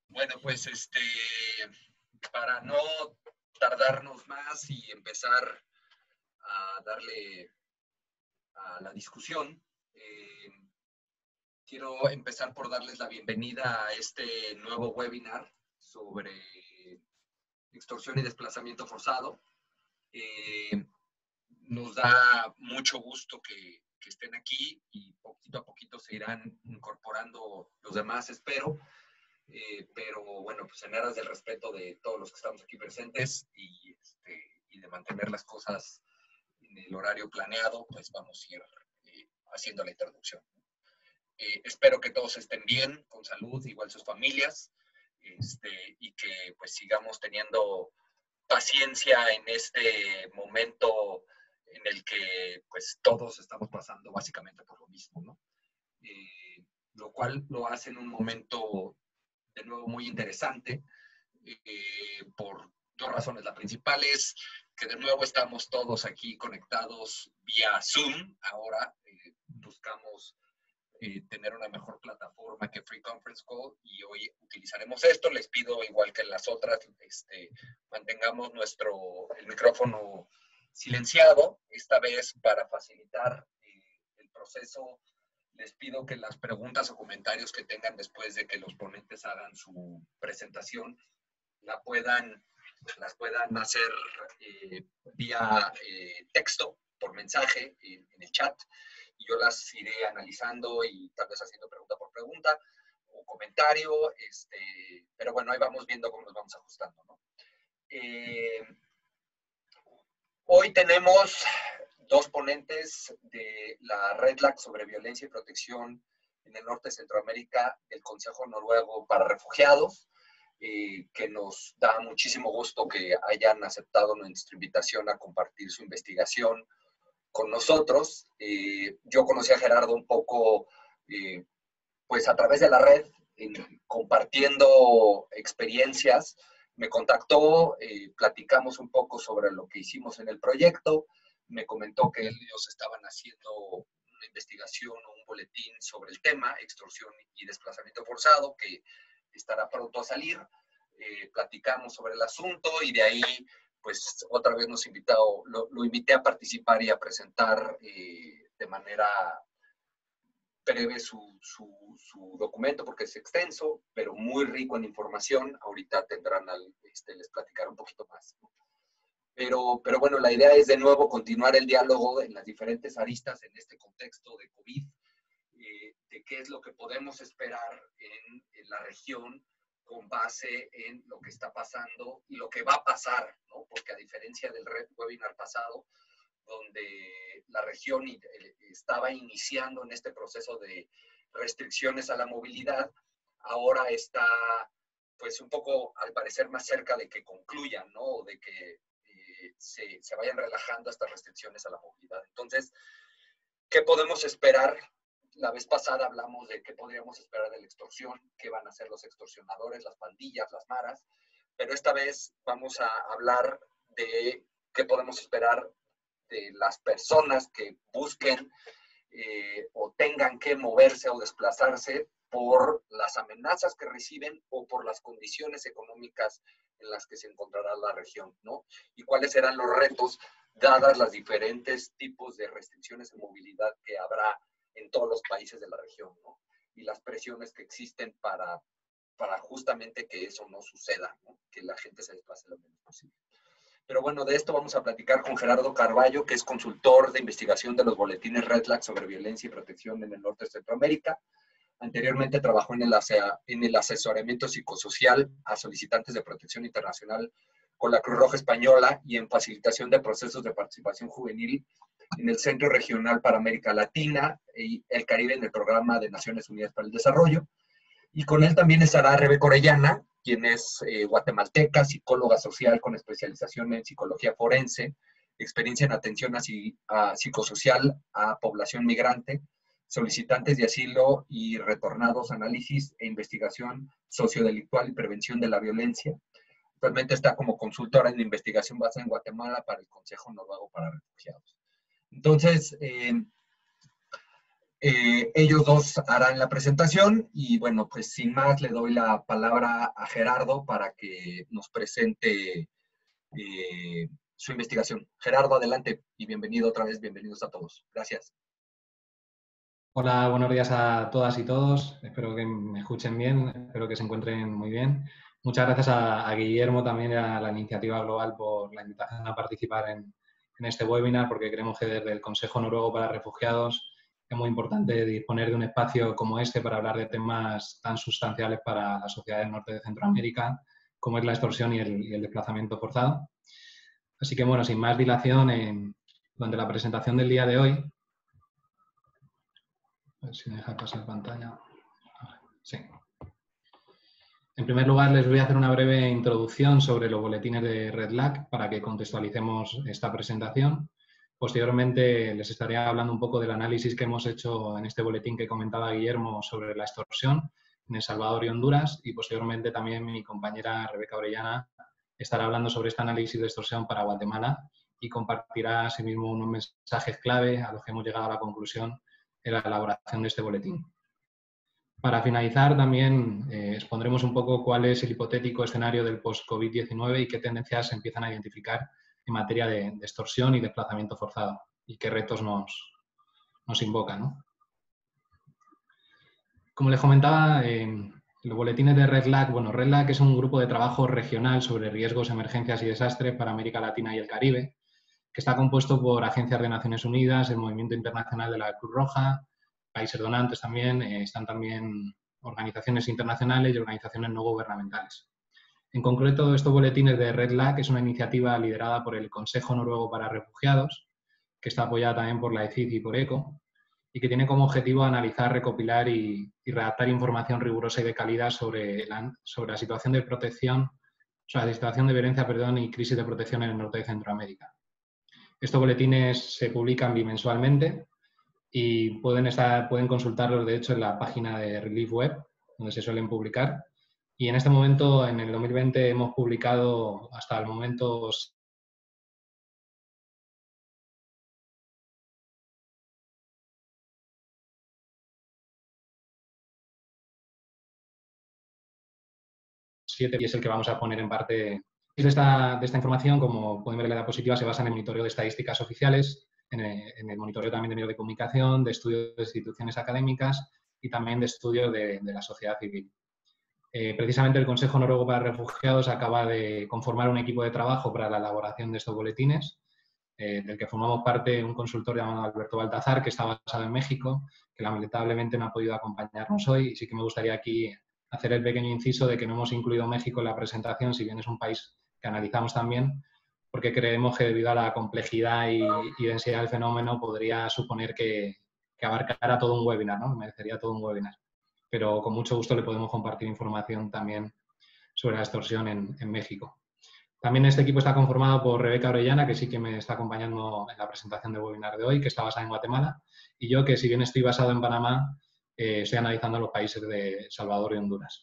Bueno, pues para no tardarnos más y empezar a darle a la discusión, quiero empezar por darles la bienvenida a este nuevo webinar sobre extorsión y desplazamiento forzado. Nos da mucho gusto que estén aquí y poquito a poquito se irán incorporando los demás, espero. Pero bueno, pues en aras del respeto de todos los que estamos aquí presentes y de mantener las cosas en el horario planeado, pues vamos a ir haciendo la introducción. Espero que todos estén bien, con salud, igual sus familias, y que pues sigamos teniendo paciencia en este momento en el que pues todos estamos pasando básicamente por lo mismo, ¿no? Lo cual lo hace en un momento de nuevo muy interesante por dos razones. La principal es que de nuevo estamos todos aquí conectados vía Zoom. Ahora buscamos tener una mejor plataforma que Free Conference Call y hoy utilizaremos esto. Les pido, igual que en las otras, mantengamos el micrófono silenciado, esta vez para facilitar el proceso. Les pido que las preguntas o comentarios que tengan después de que los ponentes hagan su presentación las puedan hacer vía texto, por mensaje, en el chat, y yo las iré analizando y tal vez haciendo pregunta por pregunta o comentario, pero bueno, ahí vamos viendo cómo nos vamos ajustando, ¿no? Hoy tenemos dos ponentes de la REDLAC sobre violencia y protección en el norte de Centroamérica, el Consejo Noruego para Refugiados, que nos da muchísimo gusto que hayan aceptado nuestra invitación a compartir su investigación con nosotros. Yo conocí a Gerardo un poco pues a través de la red, compartiendo experiencias. Me contactó, platicamos un poco sobre lo que hicimos en el proyecto, me comentó que ellos estaban haciendo una investigación o un boletín sobre el tema, extorsión y desplazamiento forzado, que estará pronto a salir. Platicamos sobre el asunto y de ahí, pues otra vez lo invité a participar y a presentar de manera breve su documento, porque es extenso, pero muy rico en información. Ahorita les platicaré un poquito más, ¿no? Pero bueno, la idea es de nuevo continuar el diálogo en las diferentes aristas en este contexto de COVID, de qué es lo que podemos esperar en la región con base en lo que está pasando y lo que va a pasar, ¿no? Porque a diferencia del webinar pasado, donde la región estaba iniciando en este proceso de restricciones a la movilidad, ahora está pues un poco al parecer más cerca de que concluyan, ¿no? O de que se vayan relajando estas restricciones a la movilidad. Entonces, ¿qué podemos esperar? La vez pasada hablamos de qué podríamos esperar de la extorsión, qué van a hacer los extorsionadores, las pandillas, las maras, pero esta vez vamos a hablar de qué podemos esperar de las personas que busquen o tengan que moverse o desplazarse por las amenazas que reciben o por las condiciones económicas en las que se encontrará la región, ¿no? Y cuáles serán los retos dadas las diferentes tipos de restricciones de movilidad que habrá en todos los países de la región, ¿no? Y las presiones que existen para justamente que eso no suceda, ¿no? Que la gente se desplace lo menos posible. Pero bueno, de esto vamos a platicar con Gerardo Carballo, que es consultor de investigación de los boletines REDLAC sobre violencia y protección en el norte de Centroamérica. Anteriormente trabajó en el asesoramiento psicosocial a solicitantes de protección internacional con la Cruz Roja Española y en facilitación de procesos de participación juvenil en el Centro Regional para América Latina y el Caribe en el Programa de Naciones Unidas para el Desarrollo. Y con él también estará Rebeca Orellana, quien es guatemalteca, psicóloga social con especialización en psicología forense, experiencia en atención psicosocial a población migrante, solicitantes de asilo y retornados, análisis e investigación sociodelictual y prevención de la violencia. Actualmente está como consultora en investigación basada en Guatemala para el Consejo Noruego para Refugiados. Entonces, Ellos dos harán la presentación y bueno, pues sin más le doy la palabra a Gerardo para que nos presente su investigación. Gerardo, adelante y bienvenido otra vez, bienvenidos a todos. Gracias. Hola, buenos días a todas y todos. Espero que me escuchen bien, espero que se encuentren muy bien. Muchas gracias a Guillermo también y a la Iniciativa Global por la invitación a participar en este webinar, porque creemos que desde el Consejo Noruego para Refugiados es muy importante disponer de un espacio como este para hablar de temas tan sustanciales para la sociedad del norte de Centroamérica, como es la extorsión y el desplazamiento forzado. Así que, bueno, sin más dilación, durante la presentación del día de hoy, a ver si me deja pasar pantalla. Sí. En primer lugar, les voy a hacer una breve introducción sobre los boletines de Red Flag para que contextualicemos esta presentación. Posteriormente, les estaré hablando un poco del análisis que hemos hecho en este boletín que comentaba Guillermo sobre la extorsión en El Salvador y Honduras. Y posteriormente también mi compañera Rebeca Orellana estará hablando sobre este análisis de extorsión para Guatemala y compartirá asimismo unos mensajes clave a los que hemos llegado a la conclusión en la elaboración de este boletín. Para finalizar, también expondremos un poco cuál es el hipotético escenario del post-COVID-19 y qué tendencias se empiezan a identificar en materia de extorsión y desplazamiento forzado y qué retos nos invocan, ¿no? Como les comentaba, los boletines de Red Flag, bueno, Red Flag es un grupo de trabajo regional sobre riesgos, emergencias y desastres para América Latina y el Caribe, que está compuesto por agencias de Naciones Unidas, el Movimiento Internacional de la Cruz Roja, países donantes también, están también organizaciones internacionales y organizaciones no gubernamentales. En concreto, estos boletines de Red Flag es una iniciativa liderada por el Consejo Noruego para Refugiados, que está apoyada también por la ECID y por ECO, y que tiene como objetivo analizar, recopilar y redactar información rigurosa y de calidad sobre la situación de protección, sobre la situación de violencia, y crisis de protección en el norte de Centroamérica. Estos boletines se publican bimensualmente y pueden consultarlos, de hecho, en la página de Relief Web, donde se suelen publicar. Y en este momento, en el 2020, hemos publicado hasta el momento 7, y es el que vamos a poner en parte de esta información. Como pueden ver, la diapositiva se basa en el monitoreo de estadísticas oficiales, en el monitoreo también de medios de comunicación, de estudios de instituciones académicas y también de estudios de la sociedad civil. Precisamente el Consejo Noruego para Refugiados acaba de conformar un equipo de trabajo para la elaboración de estos boletines, del que formamos parte un consultor llamado Alberto Baltazar, que está basado en México, que lamentablemente no ha podido acompañarnos hoy, y sí que me gustaría aquí hacer el pequeño inciso de que no hemos incluido México en la presentación, si bien es un país que analizamos también, porque creemos que debido a la complejidad y densidad del fenómeno podría suponer que abarcara todo un webinar, ¿no? Merecería todo un webinar. Pero con mucho gusto le podemos compartir información también sobre la extorsión en México. También este equipo está conformado por Rebeca Orellana, que sí que me está acompañando en la presentación del webinar de hoy, que está basada en Guatemala, y yo, que si bien estoy basado en Panamá, estoy analizando los países de El Salvador y Honduras.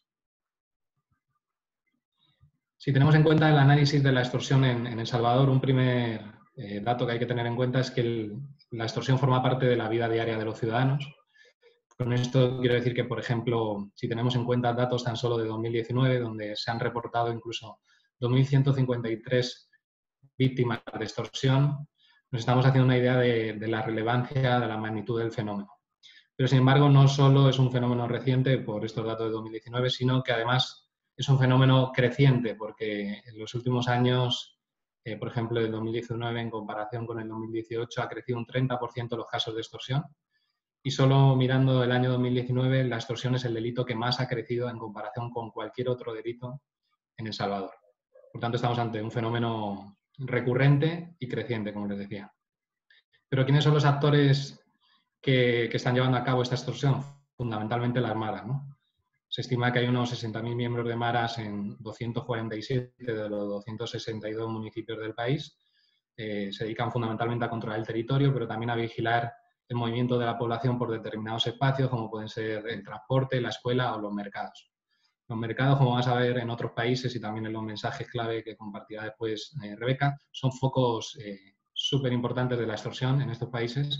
Si tenemos en cuenta el análisis de la extorsión en El Salvador, un primer dato que hay que tener en cuenta es que la extorsión forma parte de la vida diaria de los ciudadanos. Con esto quiero decir que, por ejemplo, si tenemos en cuenta datos tan solo de 2019, donde se han reportado incluso 2.153 víctimas de extorsión, nos estamos haciendo una idea de la relevancia, de la magnitud del fenómeno. Pero, sin embargo, no solo es un fenómeno reciente por estos datos de 2019, sino que además es un fenómeno creciente, porque en los últimos años, por ejemplo, el 2019 en comparación con el 2018 ha crecido un 30% los casos de extorsión. Y solo mirando el año 2019, la extorsión es el delito que más ha crecido en comparación con cualquier otro delito en El Salvador. Por tanto, estamos ante un fenómeno recurrente y creciente, como les decía. Pero ¿quiénes son los actores que están llevando a cabo esta extorsión? Fundamentalmente las maras, ¿no? Se estima que hay unos 60.000 miembros de maras en 247 de los 262 municipios del país. Se dedican fundamentalmente a controlar el territorio, pero también a vigilar el movimiento de la población por determinados espacios, como pueden ser el transporte, la escuela o los mercados. Los mercados, como vas a ver en otros países y también en los mensajes clave que compartirá después Rebeca, son focos súper importantes de la extorsión en estos países,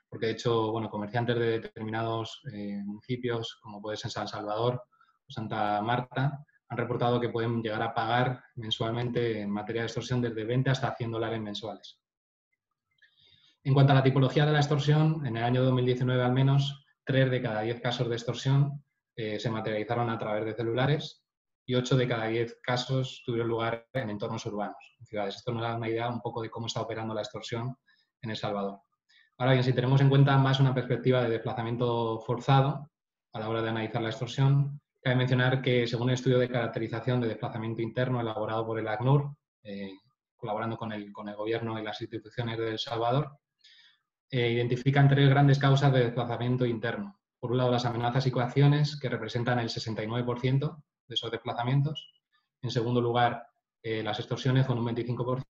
porque de hecho, bueno, comerciantes de determinados municipios, como puede ser San Salvador o Santa Marta, han reportado que pueden llegar a pagar mensualmente en materia de extorsión desde 20 hasta $100 mensuales. En cuanto a la tipología de la extorsión, en el año 2019 al menos, 3 de cada 10 casos de extorsión se materializaron a través de celulares y 8 de cada 10 casos tuvieron lugar en entornos urbanos, en ciudades. Esto nos da una idea un poco de cómo está operando la extorsión en El Salvador. Ahora bien, si tenemos en cuenta más una perspectiva de desplazamiento forzado a la hora de analizar la extorsión, cabe mencionar que según el estudio de caracterización de desplazamiento interno elaborado por el ACNUR, colaborando con el gobierno y las instituciones de El Salvador, identifican 3 grandes causas de desplazamiento interno. Por un lado, las amenazas y coacciones, que representan el 69% de esos desplazamientos. En segundo lugar, las extorsiones, con un 25%.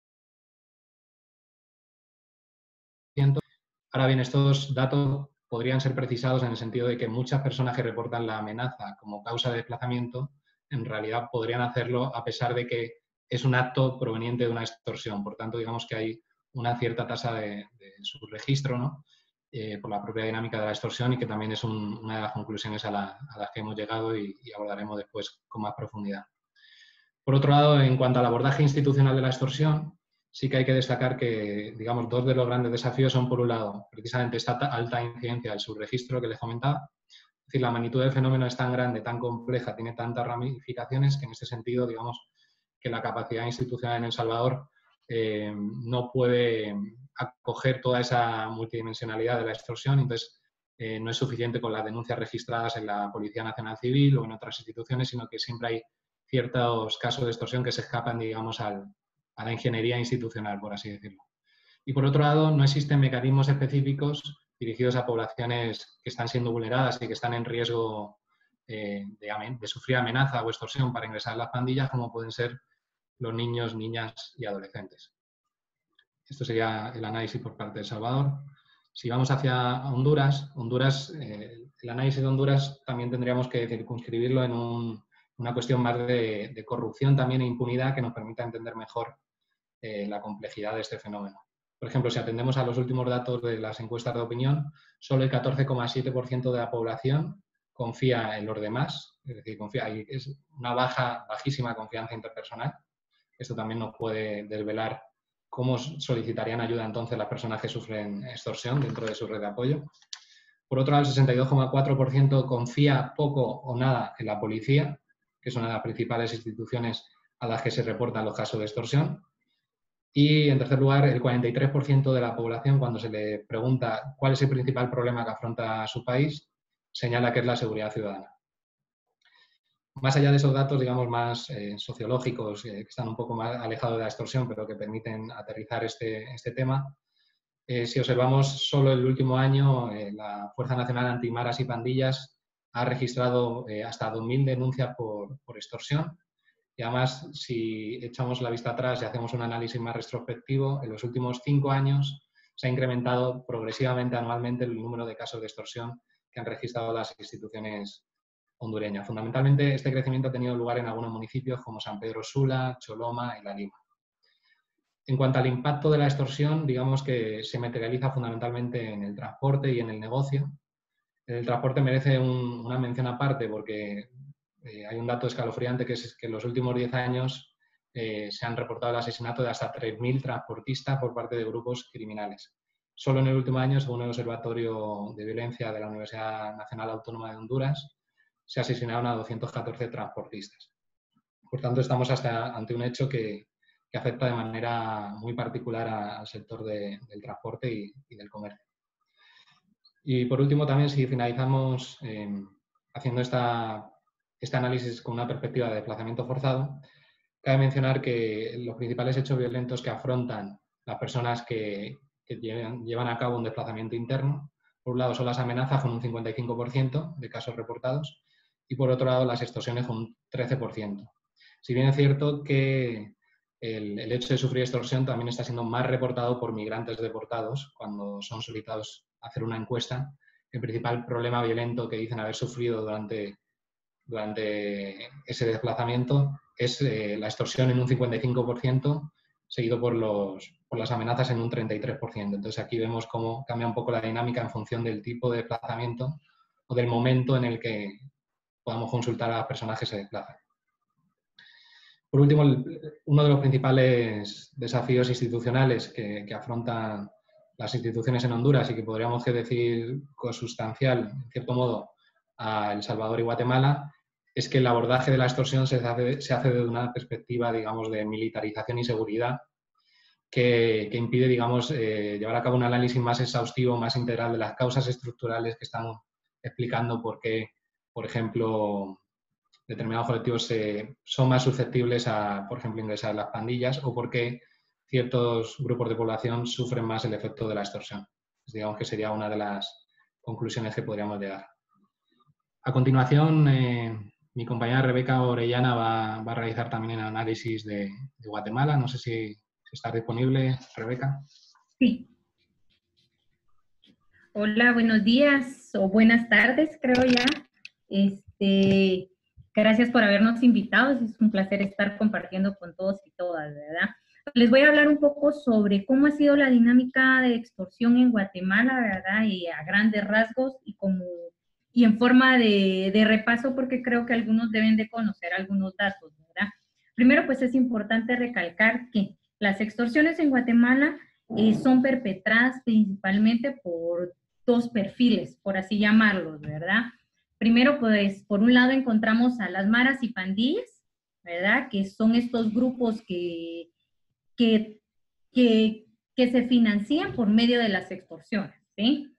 Ahora bien, estos datos podrían ser precisados en el sentido de que muchas personas que reportan la amenaza como causa de desplazamiento, en realidad podrían hacerlo a pesar de que es un acto proveniente de una extorsión. Por tanto, digamos que hay una cierta tasa de subregistro, ¿no? Por la propia dinámica de la extorsión, y que también es una de las conclusiones a las que hemos llegado y abordaremos después con más profundidad. Por otro lado, en cuanto al abordaje institucional de la extorsión, sí que hay que destacar que, digamos, 2 de los grandes desafíos son, por un lado, precisamente esta alta incidencia del subregistro que les comentaba. Es decir, la magnitud del fenómeno es tan grande, tan compleja, tiene tantas ramificaciones que en este sentido, digamos, que la capacidad institucional en El Salvador no puede acoger toda esa multidimensionalidad de la extorsión. Entonces, no es suficiente con las denuncias registradas en la Policía Nacional Civil o en otras instituciones, sino que siempre hay ciertos casos de extorsión que se escapan, digamos, a la ingeniería institucional, por así decirlo. Y por otro lado, no existen mecanismos específicos dirigidos a poblaciones que están siendo vulneradas y que están en riesgo de sufrir amenaza o extorsión para ingresar a las pandillas, como pueden ser los niños, niñas y adolescentes. Esto sería el análisis por parte de El Salvador. Si vamos hacia Honduras, el análisis de Honduras también tendríamos que circunscribirlo en una cuestión más de corrupción también e impunidad, que nos permita entender mejor la complejidad de este fenómeno. Por ejemplo, si atendemos a los últimos datos de las encuestas de opinión, solo el 14,7% de la población confía en los demás, es decir, es una bajísima confianza interpersonal. Esto también nos puede desvelar cómo solicitarían ayuda entonces las personas que sufren extorsión dentro de su red de apoyo. Por otro lado, el 62,4% confía poco o nada en la policía, que es una de las principales instituciones a las que se reportan los casos de extorsión. Y, en tercer lugar, el 43% de la población, cuando se le pregunta cuál es el principal problema que afronta su país, señala que es la seguridad ciudadana. Más allá de esos datos, digamos, más sociológicos, que están un poco más alejados de la extorsión, pero que permiten aterrizar este tema, si observamos solo el último año, la Fuerza Nacional Antimaras y Pandillas ha registrado hasta 2.000 denuncias por extorsión. Y además, si echamos la vista atrás y hacemos un análisis más retrospectivo, en los últimos 5 años se ha incrementado progresivamente anualmente el número de casos de extorsión que han registrado las instituciones hondureñas. Fundamentalmente, este crecimiento ha tenido lugar en algunos municipios como San Pedro Sula, Choloma y La Lima. En cuanto al impacto de la extorsión, digamos que se materializa fundamentalmente en el transporte y en el negocio. El transporte merece una mención aparte porque hay un dato escalofriante, que es que en los últimos 10 años se han reportado el asesinato de hasta 3.000 transportistas por parte de grupos criminales. Solo en el último año, según el Observatorio de Violencia de la Universidad Nacional Autónoma de Honduras, se asesinaron a 214 transportistas. Por tanto, estamos ante un hecho que afecta de manera muy particular al sector del transporte y del comercio. Y por último, también, si finalizamos haciendo este análisis con una perspectiva de desplazamiento forzado, cabe mencionar que los principales hechos violentos que afrontan las personas que llevan a cabo un desplazamiento interno, por un lado son las amenazas con un 55% de casos reportados y por otro lado las extorsiones con un 13%. Si bien es cierto que el hecho de sufrir extorsión también está siendo más reportado por migrantes deportados cuando son solicitados a hacer una encuesta. El principal problema violento que dicen haber sufrido durante ese desplazamiento es la extorsión en un 55% seguido por las amenazas en un 33%. Entonces aquí vemos cómo cambia un poco la dinámica en función del tipo de desplazamiento o del momento en el que podamos consultar a las personas que se desplazan. Por último, uno de los principales desafíos institucionales que afrontan las instituciones en Honduras y que podríamos decir consustancial, en cierto modo, a El Salvador y Guatemala, es que el abordaje de la extorsión se hace desde una perspectiva, digamos, de militarización y seguridad que impide, digamos, llevar a cabo un análisis más exhaustivo, más integral de las causas estructurales que están explicando por qué, por ejemplo, determinados colectivos son más susceptibles a, por ejemplo, ingresar a las pandillas o por qué ciertos grupos de población sufren más el efecto de la extorsión. Pues digamos que sería una de las conclusiones que podríamos llegar. A continuación, mi compañera Rebeca Orellana va a realizar también el análisis de Guatemala. No sé si está disponible, Rebeca. Sí. Hola, buenos días o buenas tardes, creo ya. Gracias por habernos invitado. Es un placer estar compartiendo con todos y todas, ¿verdad? Les voy a hablar un poco sobre cómo ha sido la dinámica de extorsión en Guatemala, ¿verdad? Y a grandes rasgos y en forma de repaso, porque creo que algunos deben de conocer algunos datos, ¿verdad? Primero, pues es importante recalcar que las extorsiones en Guatemala son perpetradas principalmente por dos perfiles, por así llamarlos, ¿verdad? Primero, pues, por un lado encontramos a las maras y pandillas, ¿verdad? Que son estos grupos que se financian por medio de las extorsiones, ¿sí?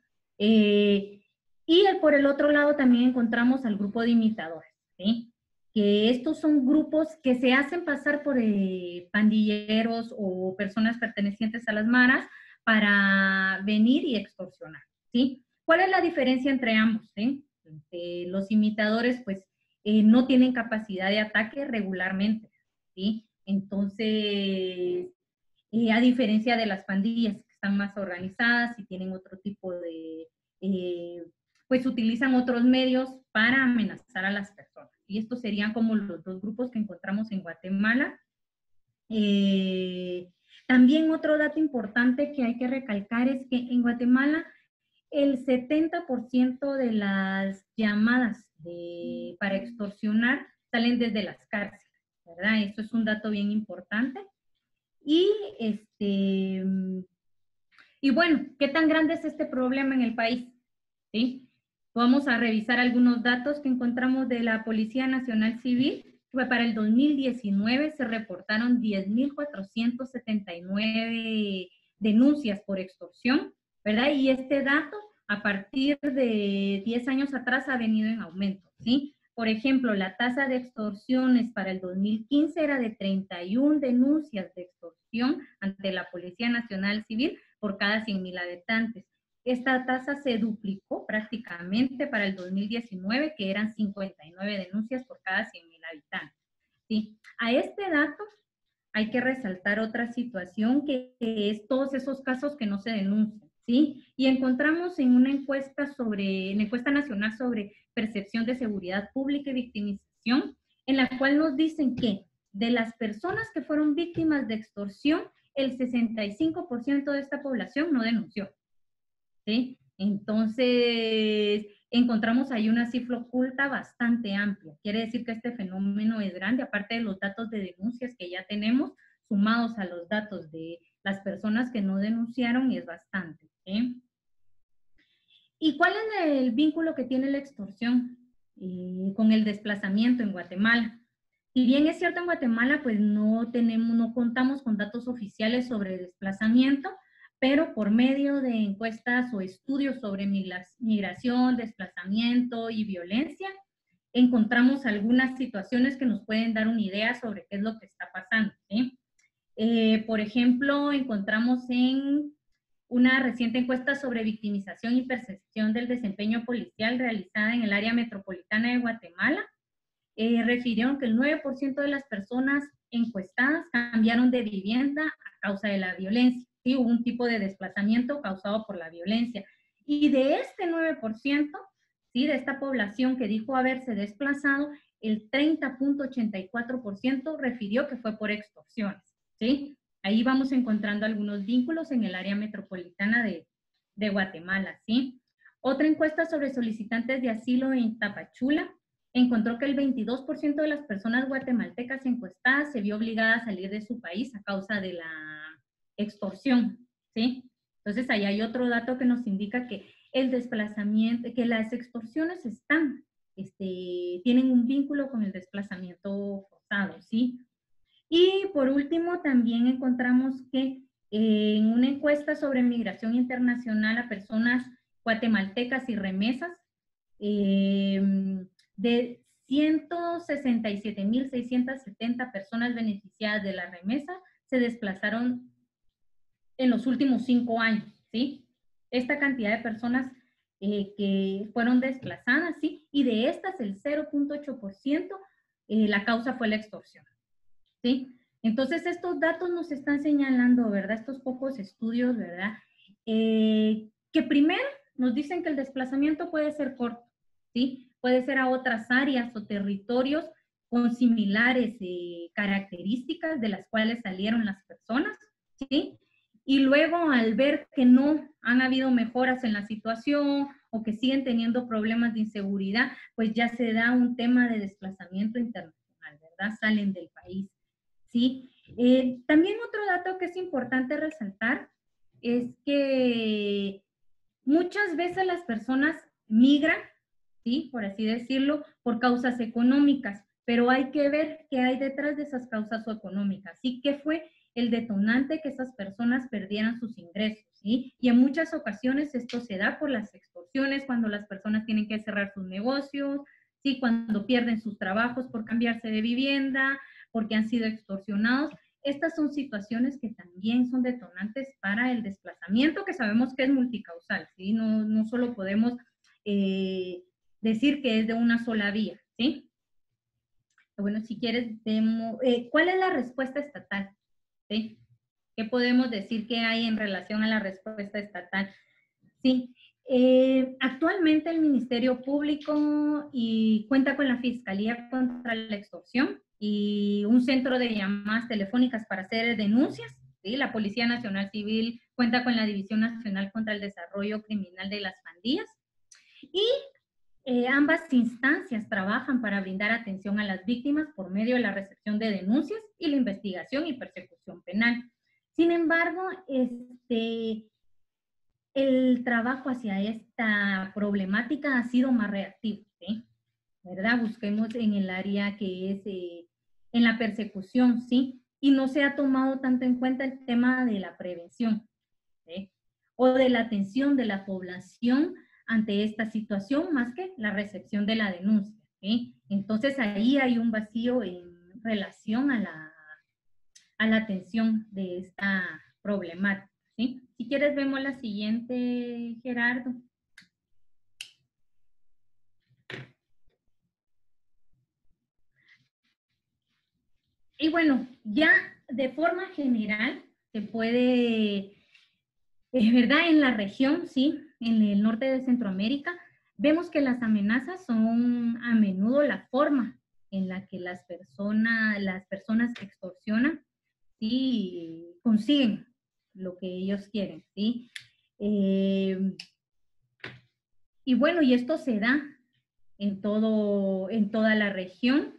Y por el otro lado también encontramos al grupo de imitadores, ¿sí? Que estos son grupos que se hacen pasar por pandilleros o personas pertenecientes a las maras para venir y extorsionar, ¿sí? ¿Cuál es la diferencia entre ambos? ¿Sí? Los imitadores, pues, no tienen capacidad de ataque regularmente, ¿sí? Entonces, a diferencia de las pandillas que están más organizadas y tienen otro tipo de, pues utilizan otros medios para amenazar a las personas. Y estos serían como los dos grupos que encontramos en Guatemala. También otro dato importante que hay que recalcar es que en Guatemala el 70% de las llamadas para extorsionar salen desde las cárceles, ¿verdad? Eso es un dato bien importante. Y bueno, ¿qué tan grande es este problema en el país? ¿Sí? Vamos a revisar algunos datos que encontramos de la Policía Nacional Civil. Para el 2019 se reportaron 10.479 denuncias por extorsión, ¿verdad? Y este dato, a partir de 10 años atrás, ha venido en aumento, ¿sí? Por ejemplo, la tasa de extorsiones para el 2015 era de 31 denuncias de extorsión ante la Policía Nacional Civil por cada 100.000 habitantes. Esta tasa se duplicó prácticamente para el 2019, que eran 59 denuncias por cada 100.000 habitantes. ¿Sí? A este dato hay que resaltar otra situación que es todos esos casos que no se denuncian, ¿sí? Y encontramos en una encuesta nacional sobre percepción de seguridad pública y victimización, en la cual nos dicen que de las personas que fueron víctimas de extorsión, el 65% de esta población no denunció, ¿sí? Entonces, encontramos ahí una cifra oculta bastante amplia. Quiere decir que este fenómeno es grande, aparte de los datos de denuncias que ya tenemos, sumados a los datos de las personas que no denunciaron, y es bastante, ¿sí? ¿Y cuál es el vínculo que tiene la extorsión con el desplazamiento en Guatemala? Si bien es cierto, en Guatemala pues no contamos con datos oficiales sobre desplazamiento, pero por medio de encuestas o estudios sobre migración, desplazamiento y violencia, encontramos algunas situaciones que nos pueden dar una idea sobre qué es lo que está pasando, ¿sí? Por ejemplo, encontramos en una reciente encuesta sobre victimización y percepción del desempeño policial realizada en el área metropolitana de Guatemala, refirieron que el 9% de las personas encuestadas cambiaron de vivienda a causa de la violencia. ¿Sí? Hubo un tipo de desplazamiento causado por la violencia. Y de este 9%, ¿sí? De esta población que dijo haberse desplazado, el 30.84% refirió que fue por extorsiones, ¿sí? Ahí vamos encontrando algunos vínculos en el área metropolitana de Guatemala, ¿sí? Otra encuesta sobre solicitantes de asilo en Tapachula encontró que el 22% de las personas guatemaltecas encuestadas se vio obligada a salir de su país a causa de la extorsión, ¿sí? Entonces, ahí hay otro dato que nos indica que el desplazamiento, que las extorsiones tienen un vínculo con el desplazamiento forzado, ¿sí? Y por último, también encontramos que en una encuesta sobre migración internacional a personas guatemaltecas y remesas, de 167.670 personas beneficiadas de la remesa se desplazaron en los últimos 5 años, ¿sí? Esta cantidad de personas que fueron desplazadas, ¿sí? Y de estas, el 0.8%, la causa fue la extorsión, ¿sí? Entonces, estos datos nos están señalando, ¿verdad? Estos pocos estudios, ¿verdad? Que primero nos dicen que el desplazamiento puede ser corto, ¿sí? Puede ser a otras áreas o territorios con similares características de las cuales salieron las personas, ¿sí? Y luego, al ver que no han habido mejoras en la situación o que siguen teniendo problemas de inseguridad, pues ya se da un tema de desplazamiento internacional, ¿verdad? Salen del país, ¿sí? También otro dato que es importante resaltar es que muchas veces las personas migran, ¿sí? Por así decirlo, por causas económicas, pero hay que ver qué hay detrás de esas causas económicas, ¿sí? ¿Qué fue el detonante que esas personas perdieran sus ingresos, ¿sí? Y en muchas ocasiones esto se da por las extorsiones, cuando las personas tienen que cerrar sus negocios, ¿sí? Cuando pierden sus trabajos por cambiarse de vivienda, porque han sido extorsionados. Estas son situaciones que también son detonantes para el desplazamiento, que sabemos que es multicausal, ¿sí? No solo podemos decir que es de una sola vía, ¿sí? Bueno, si quieres, ¿cuál es la respuesta estatal? ¿Sí? ¿Qué podemos decir que hay en relación a la respuesta estatal? Sí, actualmente el Ministerio Público cuenta con la Fiscalía contra la Extorsión y un centro de llamadas telefónicas para hacer denuncias, ¿sí? La Policía Nacional Civil cuenta con la División Nacional contra el Desarrollo Criminal de las Pandillas y ambas instancias trabajan para brindar atención a las víctimas por medio de la recepción de denuncias y la investigación y persecución penal. Sin embargo, el trabajo hacia esta problemática ha sido más reactivo, ¿sí? ¿Verdad? Busquemos en el área que es en la persecución, ¿sí? Y no se ha tomado tanto en cuenta el tema de la prevención, ¿sí? O de la atención de la población ante esta situación, más que la recepción de la denuncia, ¿sí? Entonces ahí hay un vacío en relación a la atención de esta problemática, ¿sí? Si quieres vemos la siguiente, Gerardo. Y bueno, ya de forma general se puede, ¿verdad? En la región, sí, en el norte de Centroamérica, vemos que las amenazas son a menudo la forma en la que las personas que extorsionan, sí, consiguen lo que ellos quieren, ¿sí? Y bueno, y esto se da en toda la región.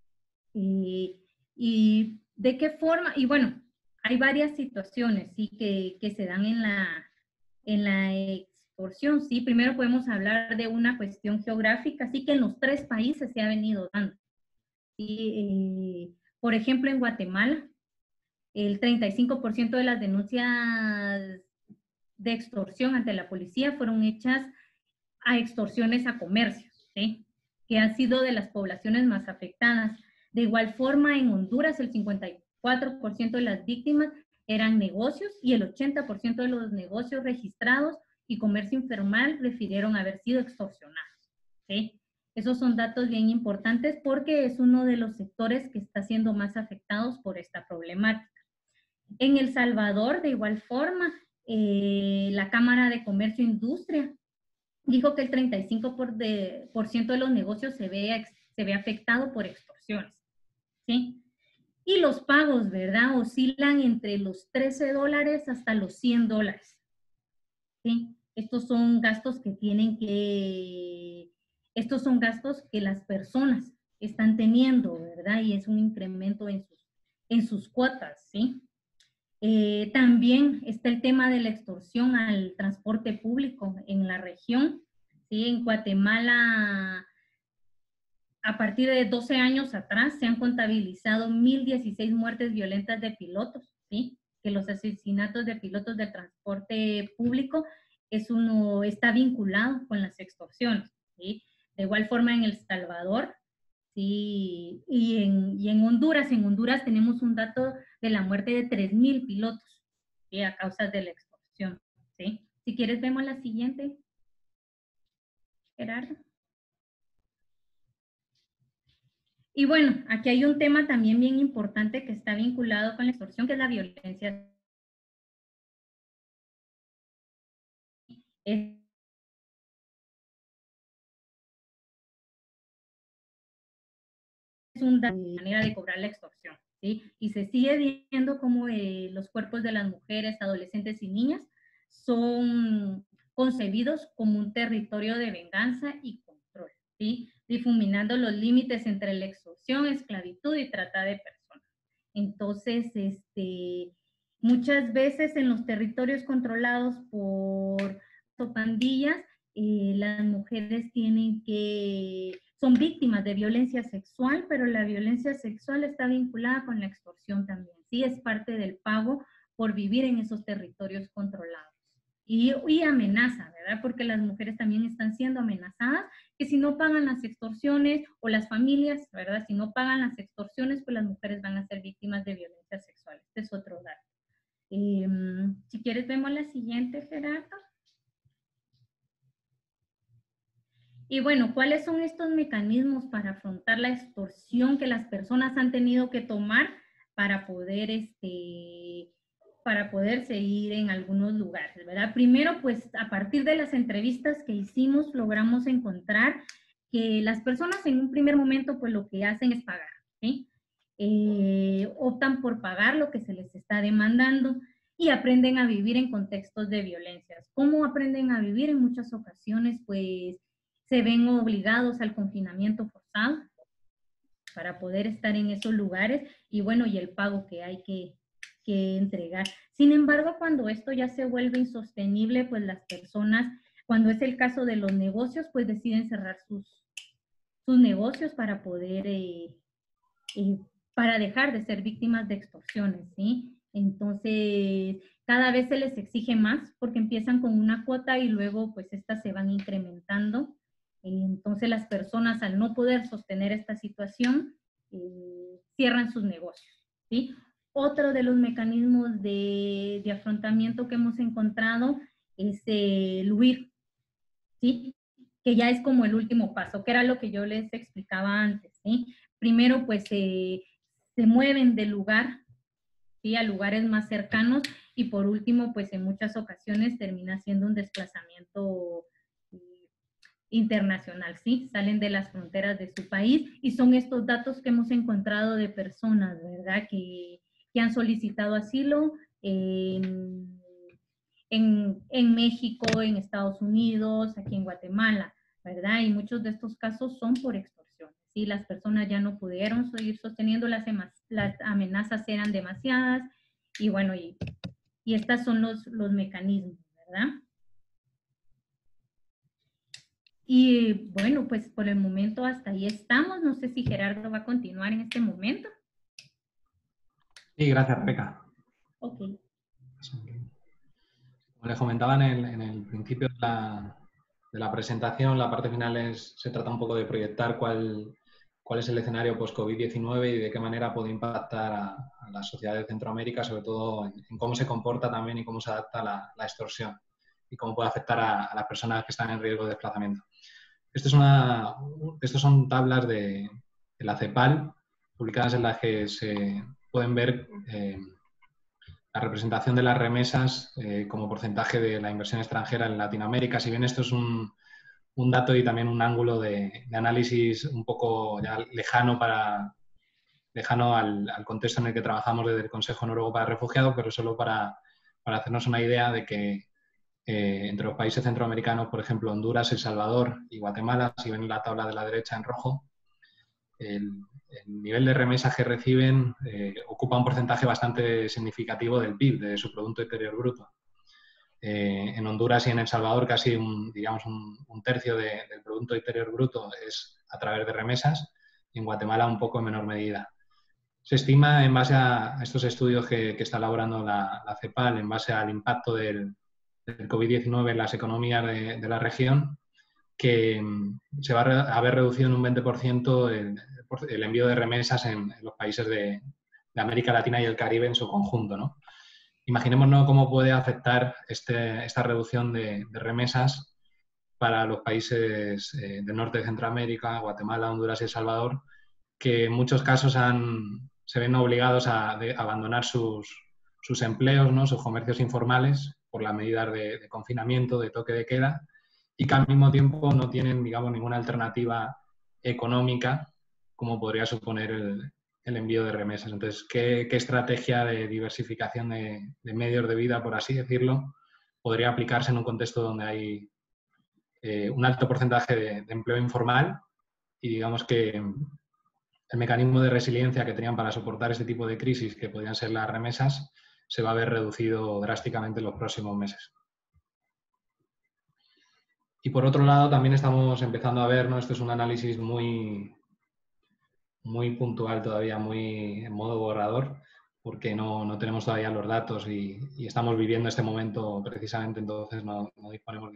Y de qué forma, y bueno, hay varias situaciones, ¿sí? Que se dan en la extorsión, ¿sí? Primero podemos hablar de una cuestión geográfica, sí, que en los 3 países se ha venido dando, ¿sí? Por ejemplo, en Guatemala, el 35% de las denuncias de extorsión ante la policía fueron hechas a extorsiones a comercios, ¿sí? Que han sido de las poblaciones más afectadas. De igual forma, en Honduras, el 54% de las víctimas eran negocios y el 80% de los negocios registrados y comercio informal refirieron haber sido extorsionados, ¿sí? Esos son datos bien importantes porque es uno de los sectores que está siendo más afectados por esta problemática. En El Salvador, de igual forma, la Cámara de Comercio e Industria dijo que el 35% de los negocios se ve afectado por extorsiones, ¿sí? Y los pagos, ¿verdad? Oscilan entre los $13 hasta los $100. ¿Sí? Estos son gastos estos son gastos que las personas están teniendo, ¿verdad? Y es un incremento en sus cuotas, ¿sí? También está el tema de la extorsión al transporte público en la región, ¿sí? En Guatemala, a partir de 12 años atrás, se han contabilizado 1,016 muertes violentas de pilotos, ¿sí? Que los asesinatos de pilotos de transporte público está vinculado con las extorsiones, ¿sí? De igual forma en El Salvador, ¿sí? Y en Honduras tenemos un dato de la muerte de 3,000 pilotos, ¿sí? A causa de la extorsión, ¿sí? Si quieres vemos la siguiente, Gerardo. Y bueno, aquí hay un tema también bien importante que está vinculado con la extorsión, que es la violencia. Es una manera de cobrar la extorsión, ¿sí? Y se sigue viendo como los cuerpos de las mujeres, adolescentes y niñas son concebidos como un territorio de venganza y control, ¿sí? Difuminando los límites entre la extorsión, esclavitud y trata de personas. Entonces, muchas veces en los territorios controlados por pandillas, las mujeres son víctimas de violencia sexual, pero la violencia sexual está vinculada con la extorsión también, ¿sí? Es parte del pago por vivir en esos territorios controlados. Y amenaza, ¿verdad? Porque las mujeres también están siendo amenazadas, que si no pagan las extorsiones, o las familias, ¿verdad? Si no pagan las extorsiones, pues las mujeres van a ser víctimas de violencia sexual. Este es otro dato. Si quieres, vemos la siguiente, Gerardo. Y bueno, ¿cuáles son estos mecanismos para afrontar la extorsión que las personas han tenido que tomar para poder seguir en algunos lugares, ¿verdad? Primero, pues a partir de las entrevistas que hicimos, logramos encontrar que las personas en un primer momento, pues lo que hacen es pagar, ¿sí? Optan por pagar lo que se les está demandando y aprenden a vivir en contextos de violencias. ¿Cómo aprenden a vivir? En muchas ocasiones, pues se ven obligados al confinamiento forzado para poder estar en esos lugares y bueno, y el pago que hay que entregar. Sin embargo, cuando esto ya se vuelve insostenible, pues las personas, cuando es el caso de los negocios, pues deciden cerrar sus negocios para poder, para dejar de ser víctimas de extorsiones, ¿sí? Entonces, cada vez se les exige más porque empiezan con una cuota y luego pues estas se van incrementando. Entonces las personas, al no poder sostener esta situación, cierran sus negocios, ¿sí? Otro de los mecanismos de afrontamiento que hemos encontrado es el huir, ¿sí? Que ya es como el último paso, que era lo que yo les explicaba antes, ¿sí? Primero, pues se mueven del lugar, ¿sí? A lugares más cercanos y por último, pues en muchas ocasiones termina siendo un desplazamiento internacional, ¿sí? Salen de las fronteras de su país y son estos datos que hemos encontrado de personas, ¿verdad? Que han solicitado asilo en México, en Estados Unidos, aquí en Guatemala, ¿verdad? Y muchos de estos casos son por extorsiones, ¿sí? Las personas ya no pudieron seguir sosteniendo, las amenazas eran demasiadas y bueno, y estos son los mecanismos, ¿verdad? Y bueno, pues por el momento hasta ahí estamos. No sé si Gerardo va a continuar en este momento. Sí, gracias, Rebeca. Ok. Como les comentaba en el principio de la presentación, la parte final se trata un poco de proyectar cuál es el escenario post-COVID-19 y de qué manera puede impactar a la sociedad de Centroamérica, sobre todo en cómo se comporta también y cómo se adapta la extorsión y cómo puede afectar a las personas que están en riesgo de desplazamiento. Estos son tablas de la CEPAL, publicadas en las que se pueden ver la representación de las remesas como porcentaje de la inversión extranjera en Latinoamérica. Si bien esto es un dato y también un ángulo de análisis un poco ya lejano para lejano al contexto en el que trabajamos desde el Consejo Noruego para Refugiados, pero solo para hacernos una idea de que entre los países centroamericanos, por ejemplo, Honduras, El Salvador y Guatemala, si ven la tabla de la derecha en rojo, el nivel de remesas que reciben ocupa un porcentaje bastante significativo del PIB, de su Producto Interior Bruto. En Honduras y en El Salvador casi un tercio del Producto Interior Bruto es a través de remesas, y en Guatemala un poco en menor medida. Se estima, en base a estos estudios que está elaborando la CEPAL, en base al impacto del COVID-19 en las economías de la región, que se va a haber reducido en un 20% el envío de remesas en los países de América Latina y el Caribe en su conjunto, ¿no? Imaginémonos cómo puede afectar esta reducción de remesas para los países del norte de Centroamérica, Guatemala, Honduras y El Salvador, que en muchos casos se ven obligados a abandonar sus empleos, ¿no? Sus comercios informales por las medidas de confinamiento, de toque de queda, y que al mismo tiempo no tienen, digamos, ninguna alternativa económica como podría suponer el envío de remesas. Entonces, ¿qué estrategia de diversificación de medios de vida, por así decirlo, podría aplicarse en un contexto donde hay un alto porcentaje de empleo informal y digamos que el mecanismo de resiliencia que tenían para soportar este tipo de crisis, que podrían ser las remesas, se va a ver reducido drásticamente en los próximos meses? Y por otro lado, también estamos empezando a ver, ¿no? Esto es un análisis muy puntual todavía, muy en modo borrador, porque no tenemos todavía los datos y estamos viviendo este momento precisamente, entonces no disponemos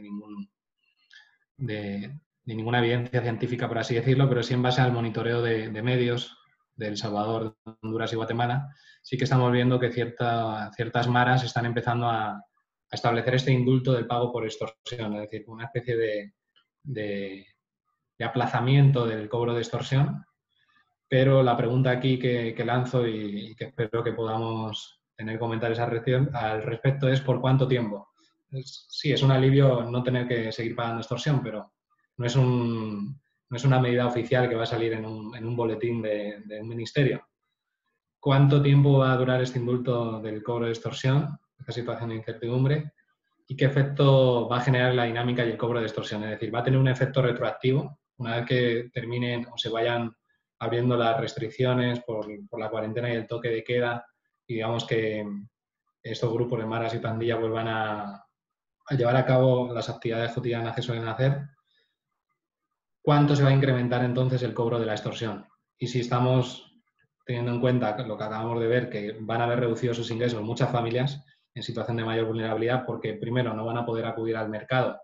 de ninguna evidencia científica, por así decirlo, pero sí en base al monitoreo de medios de El Salvador, Honduras y Guatemala, sí que estamos viendo que ciertas maras están empezando a establecer este indulto del pago por extorsión, es decir, una especie de aplazamiento del cobro de extorsión. Pero la pregunta aquí que lanzo y que espero que podamos tener comentarios al respecto es ¿por cuánto tiempo? Sí, es un alivio no tener que seguir pagando extorsión, pero no es una medida oficial que va a salir en un boletín de un ministerio. ¿Cuánto tiempo va a durar este indulto del cobro de extorsión, esta situación de incertidumbre? ¿Y qué efecto va a generar la dinámica y el cobro de extorsión? Es decir, ¿va a tener un efecto retroactivo una vez que terminen o se vayan abriendo las restricciones por la cuarentena y el toque de queda, y digamos que estos grupos de maras y pandillas vuelvan a llevar a cabo las actividades cotidianas que suelen hacer? ¿Cuánto se va a incrementar entonces el cobro de la extorsión? Y si estamos teniendo en cuenta lo que acabamos de ver, que van a haber reducido sus ingresos muchas familias en situación de mayor vulnerabilidad, porque primero no van a poder acudir al mercado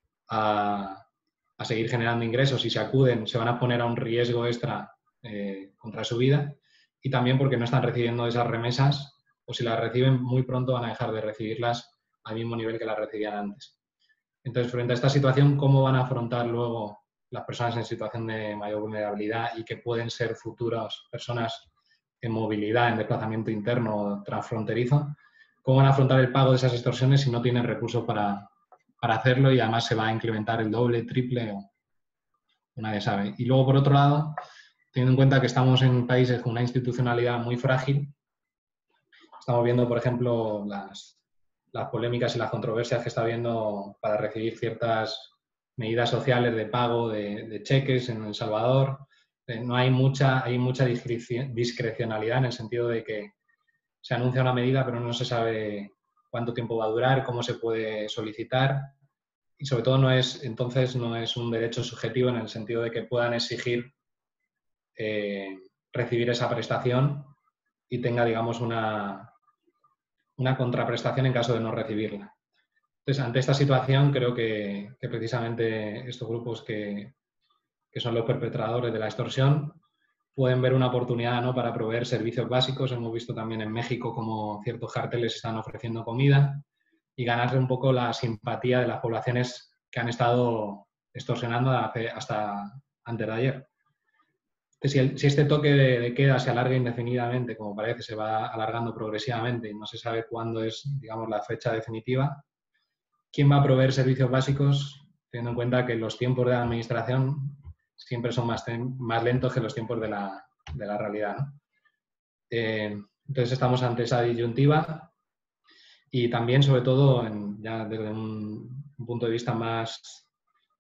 a seguir generando ingresos, y si acuden se van a poner a un riesgo extra contra su vida, y también porque no están recibiendo esas remesas, o si las reciben muy pronto van a dejar de recibirlas al mismo nivel que las recibían antes. Entonces, frente a esta situación, ¿cómo van a afrontar luego las personas en situación de mayor vulnerabilidad y que pueden ser futuras personas en movilidad, en desplazamiento interno o transfronterizo? ¿Cómo van a afrontar el pago de esas extorsiones si no tienen recursos para hacerlo, y además se va a incrementar el doble, triple o nadie sabe? Y luego, por otro lado, teniendo en cuenta que estamos en países con una institucionalidad muy frágil, estamos viendo, por ejemplo, las polémicas y las controversias que está habiendo para recibir ciertas medidas sociales de pago de cheques en El Salvador. No hay mucha discrecionalidad, en el sentido de que se anuncia una medida pero no se sabe cuánto tiempo va a durar, cómo se puede solicitar, y sobre todo no es un derecho subjetivo, en el sentido de que puedan exigir recibir esa prestación y tenga, digamos, una contraprestación en caso de no recibirla. Entonces, ante esta situación, creo que precisamente estos grupos que son los perpetradores de la extorsión pueden ver una oportunidad, ¿no?, para proveer servicios básicos. Hemos visto también en México cómo ciertos cárteles están ofreciendo comida, y ganarse un poco la simpatía de las poblaciones que han estado extorsionando hasta antes de ayer. Entonces, si este toque de queda se alarga indefinidamente, como parece, se va alargando progresivamente y no se sabe cuándo es, digamos, la fecha definitiva, ¿quién va a proveer servicios básicos, teniendo en cuenta que los tiempos de la administración siempre son más lentos que los tiempos de la realidad, ¿no? Entonces estamos ante esa disyuntiva y también, sobre todo, ya desde un punto de vista más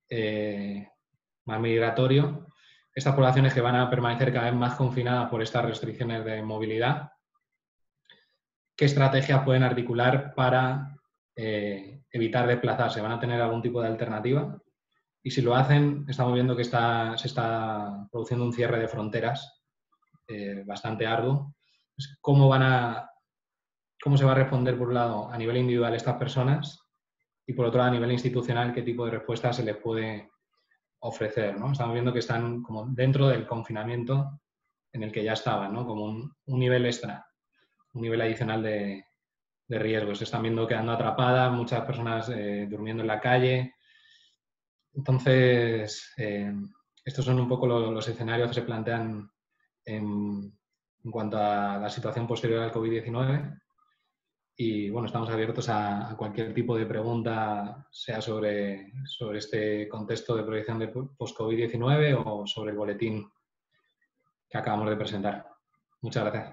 migratorio, estas poblaciones que van a permanecer cada vez más confinadas por estas restricciones de movilidad, ¿qué estrategias pueden articular para evitar desplazarse? ¿Van a tener algún tipo de alternativa? Y si lo hacen, estamos viendo que se está produciendo un cierre de fronteras bastante arduo. ¿Cómo se va a responder, por un lado, a nivel individual estas personas y, por otro lado, a nivel institucional, qué tipo de respuesta se les puede ofrecer, ¿no? Estamos viendo que están como dentro del confinamiento en el que ya estaban, ¿no? Como un nivel extra, un nivel adicional de riesgos. Se están viendo quedando atrapadas, muchas personas durmiendo en la calle. Entonces, estos son un poco los escenarios que se plantean en cuanto a la situación posterior al COVID-19. Y bueno, estamos abiertos a cualquier tipo de pregunta, sea sobre este contexto de proyección de post-COVID-19 o sobre el boletín que acabamos de presentar. Muchas gracias.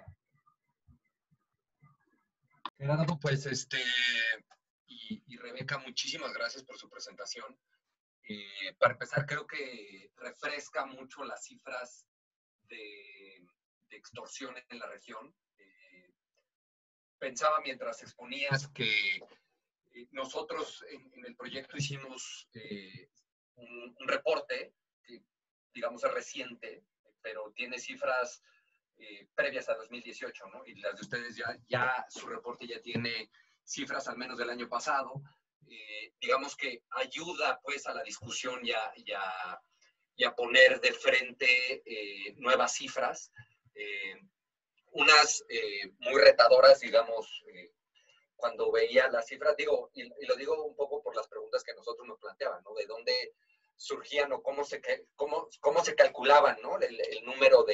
Gerardo, pues y Rebeca, muchísimas gracias por su presentación. Para empezar, creo que refresca mucho las cifras de extorsión en la región. Pensaba mientras exponías que nosotros en el proyecto hicimos un reporte que, digamos, es reciente, pero tiene cifras previas a 2018, ¿no? Y las de ustedes ya su reporte ya tiene cifras al menos del año pasado. Digamos que ayuda pues a la discusión y a poner de frente nuevas cifras, unas muy retadoras, digamos, cuando veía las cifras, digo, y lo digo un poco por las preguntas que nosotros nos planteaban, ¿no? De dónde surgían o cómo se calculaban, ¿no? El número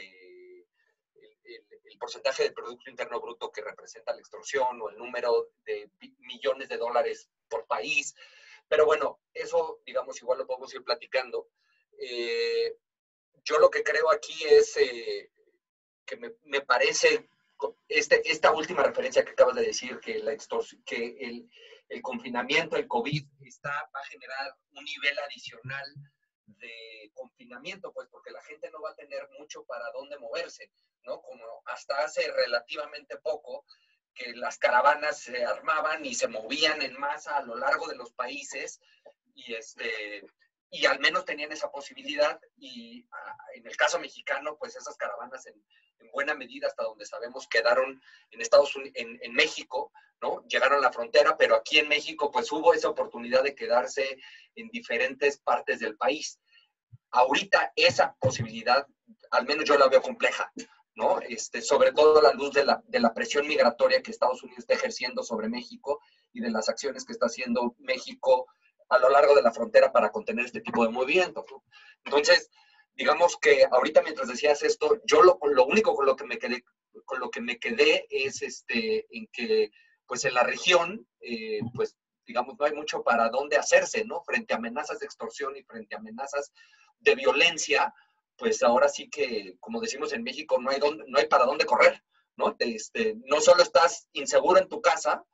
el porcentaje del Producto Interno Bruto que representa la extorsión o el número de millones de dólares por país. Pero bueno, eso, digamos, igual lo podemos ir platicando. Yo lo que creo aquí es que me parece esta última referencia que acabas de decir, que el confinamiento, el COVID, va a generar un nivel adicional de confinamiento, pues porque la gente no va a tener mucho para dónde moverse, ¿no? Como hasta hace relativamente poco que las caravanas se armaban y se movían en masa a lo largo de los países y al menos tenían esa posibilidad, y en el caso mexicano, pues esas caravanas en buena medida, hasta donde sabemos, quedaron en México, ¿no? Llegaron a la frontera, pero aquí en México pues hubo esa oportunidad de quedarse en diferentes partes del país. Ahorita esa posibilidad, al menos yo la veo compleja, ¿no? Sobre todo a la luz de la presión migratoria que Estados Unidos está ejerciendo sobre México y de las acciones que está haciendo México a lo largo de la frontera para contener este tipo de movimientos, ¿no? Entonces, digamos que ahorita mientras decías esto, yo lo único con lo que me quedé es en que pues en la región, pues digamos, no hay mucho para dónde hacerse, ¿no? Frente a amenazas de extorsión y frente a amenazas de violencia, pues ahora sí que, como decimos en México, no hay para dónde correr, ¿no? No solo estás inseguro en tu casa,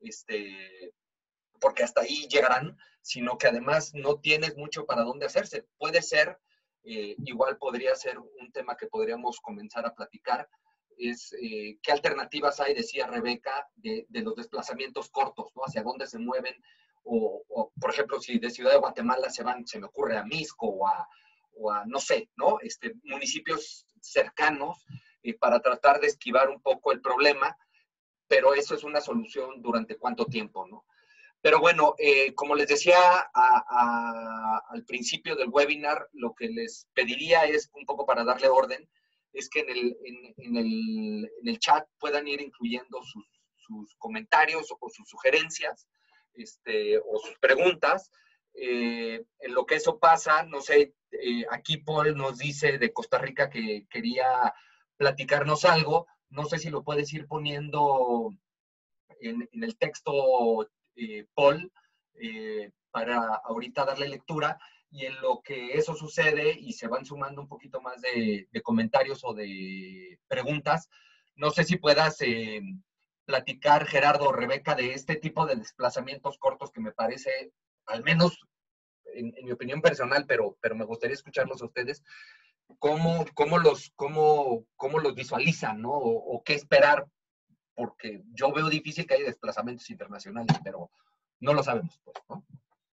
porque hasta ahí llegarán, sino que además no tienes mucho para dónde hacerse. Puede ser, igual podría ser un tema que podríamos comenzar a platicar, es qué alternativas hay, decía Rebeca, de los desplazamientos cortos, ¿no? Hacia dónde se mueven, o por ejemplo, si de Ciudad de Guatemala se me ocurre a Mixco o a no sé, ¿no? Municipios cercanos para tratar de esquivar un poco el problema, pero eso es una solución durante cuánto tiempo, ¿no? Pero bueno, como les decía al principio del webinar, lo que les pediría es, un poco para darle orden, es que en el chat puedan ir incluyendo sus comentarios o sus sugerencias o sus preguntas. En lo que eso pasa, no sé, aquí Paul nos dice de Costa Rica que quería platicarnos algo. No sé si lo puedes ir poniendo en el texto, Paul, para ahorita darle lectura, y en lo que eso sucede y se van sumando un poquito más de comentarios o de preguntas, No sé si puedas platicar, Gerardo o Rebeca, de este tipo de desplazamientos cortos que me parece, al menos en mi opinión personal, pero me gustaría escucharlos a ustedes, cómo los visualizan, ¿no? O qué esperar, porque yo veo difícil que haya desplazamientos internacionales, pero no lo sabemos, pues, ¿no?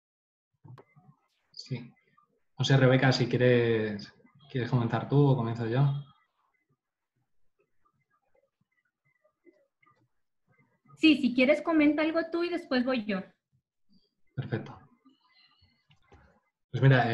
Sí. No sé, Rebeca, si quieres comentar tú o comienzo yo. Sí, si quieres comenta algo tú y después voy yo. Perfecto. Pues mira,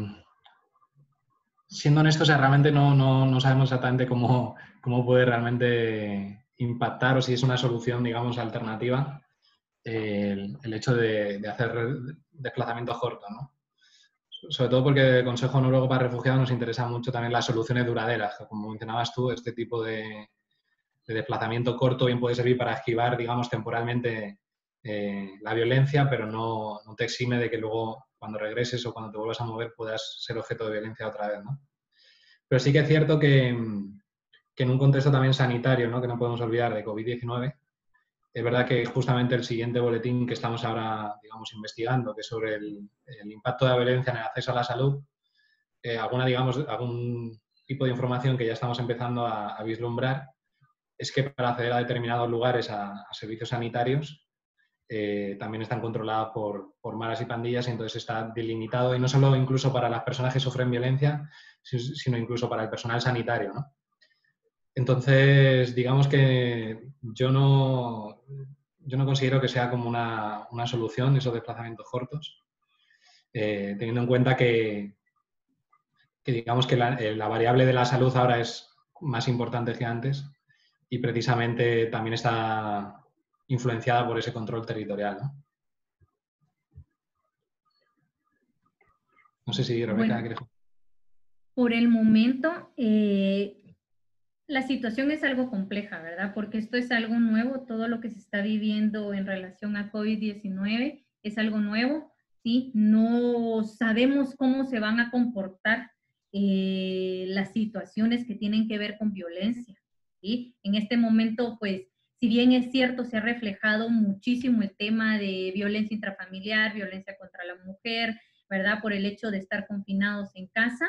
siendo honestos, o sea, realmente no sabemos exactamente cómo puede realmente impactar o si es una solución, digamos, alternativa el hecho de hacer desplazamientos cortos, ¿no? Sobre todo porque el Consejo Noruego para Refugiados nos interesa mucho también las soluciones duraderas. Como mencionabas tú, este tipo de desplazamiento corto bien puede servir para esquivar, digamos, temporalmente la violencia, pero no te exime de que luego, cuando regreses o cuando te vuelvas a mover, puedas ser objeto de violencia otra vez, ¿no? Pero sí que es cierto que en un contexto también sanitario, ¿no? Que no podemos olvidar, de COVID-19, es verdad que justamente el siguiente boletín que estamos ahora, digamos, investigando, que es sobre el impacto de la violencia en el acceso a la salud, algún tipo de información que ya estamos empezando a vislumbrar es que para acceder a determinados lugares, a servicios sanitarios, también están controlados por maras y pandillas, y entonces está delimitado, y no solo incluso para las personas que sufren violencia, sino incluso para el personal sanitario, ¿no? Entonces, digamos que yo no considero que sea como una solución esos desplazamientos cortos, teniendo en cuenta que digamos que la variable de la salud ahora es más importante que antes y precisamente también está influenciada por ese control territorial, ¿no? No sé si Rebeca quiere... Por el momento, la situación es algo compleja, ¿verdad? Porque esto es algo nuevo, todo lo que se está viviendo en relación a COVID-19 es algo nuevo, ¿sí? No sabemos cómo se van a comportar las situaciones que tienen que ver con violencia, ¿sí? En este momento, pues, si bien es cierto, se ha reflejado muchísimo el tema de violencia intrafamiliar, violencia contra la mujer, ¿verdad? Por el hecho de estar confinados en casa.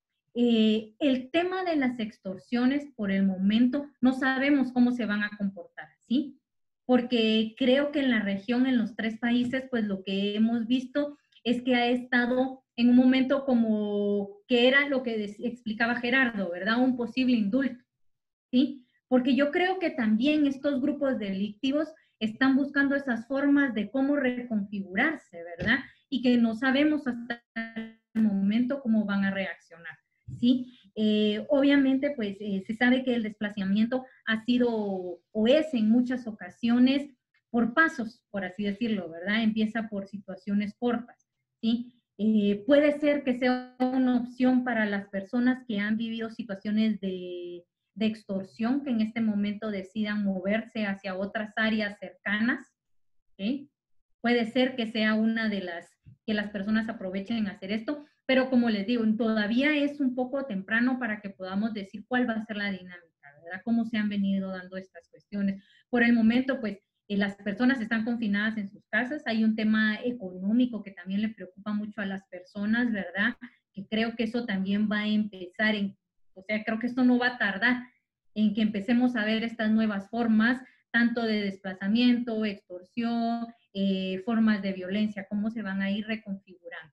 El tema de las extorsiones, por el momento, no sabemos cómo se van a comportar, ¿sí? Porque creo que en la región, en los 3 países, pues lo que hemos visto es que ha estado en un momento como que era lo que explicaba Gerardo, ¿verdad? Un posible indulto, ¿sí? Porque yo creo que también estos grupos delictivos están buscando esas formas de cómo reconfigurarse, ¿verdad? Y que no sabemos hasta el momento cómo van a reaccionar. ¿Sí? Obviamente, pues se sabe que el desplazamiento ha sido o es en muchas ocasiones por pasos, por así decirlo, ¿verdad? Empieza por situaciones cortas, ¿sí? Puede ser que sea una opción para las personas que han vivido situaciones de extorsión, que en este momento decidan moverse hacia otras áreas cercanas, ¿sí? Puede ser que sea una de las que las personas aprovechen hacer esto, pero como les digo, todavía es un poco temprano para que podamos decir cuál va a ser la dinámica, ¿verdad? Cómo se han venido dando estas cuestiones. Por el momento, pues, las personas están confinadas en sus casas, hay un tema económico que también le preocupa mucho a las personas, ¿verdad? Que creo que eso también va a empezar o sea, creo que esto no va a tardar en que empecemos a ver estas nuevas formas, tanto de desplazamiento, extorsión, formas de violencia, cómo se van a ir reconfigurando.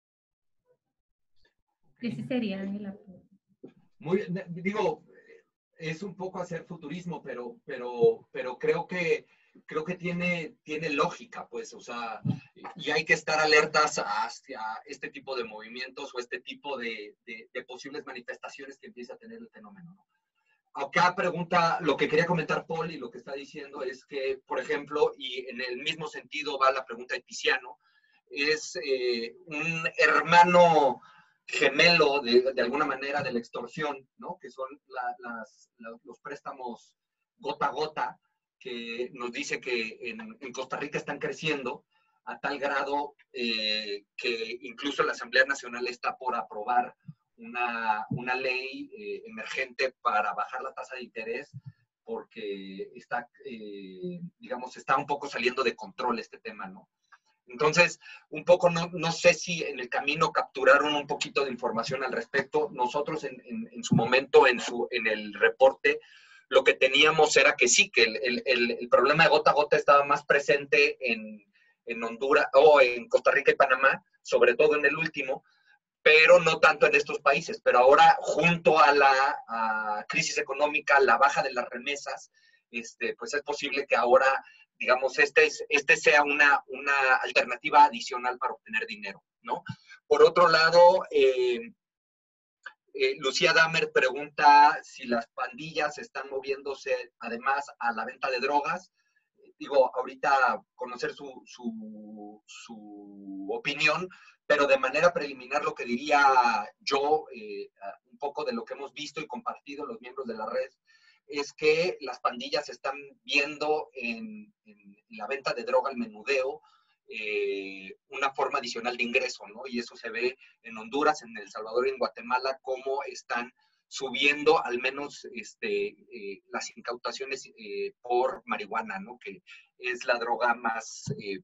Ese sería el apunte. Muy, digo, es un poco hacer futurismo, pero creo que tiene lógica, pues, o sea, y hay que estar alertas hacia este tipo de movimientos o este tipo de posibles manifestaciones que empieza a tener el fenómeno, ¿no? Acá pregunta, lo que quería comentar Paul y lo que está diciendo es que, por ejemplo, y en el mismo sentido va la pregunta de Tiziano, es un hermano gemelo de alguna manera de la extorsión, ¿no? Que son los préstamos gota a gota, que nos dice que en Costa Rica están creciendo a tal grado que incluso la Asamblea Nacional está por aprobar una ley emergente para bajar la tasa de interés porque está, digamos, está un poco saliendo de control este tema, ¿no? Entonces, un poco, no sé si en el camino capturaron un poquito de información al respecto. Nosotros en su momento, en el reporte, lo que teníamos era que sí, que el problema de gota a gota estaba más presente en Honduras o en Costa Rica y Panamá, sobre todo en el último, pero no tanto en estos países. Pero ahora, junto a la crisis económica, la baja de las remesas, pues es posible que ahora, digamos, este sea una alternativa adicional para obtener dinero, ¿no? Por otro lado, Lucía Damer pregunta si las pandillas están moviéndose además a la venta de drogas. Digo, ahorita conocer su opinión, pero de manera preliminar lo que diría yo, un poco de lo que hemos visto y compartido los miembros de la red, es que las pandillas están viendo en la venta de droga, el menudeo, una forma adicional de ingreso, ¿no? Y eso se ve en Honduras, en El Salvador y en Guatemala, cómo están subiendo al menos las incautaciones por marihuana, ¿no? Que es la droga más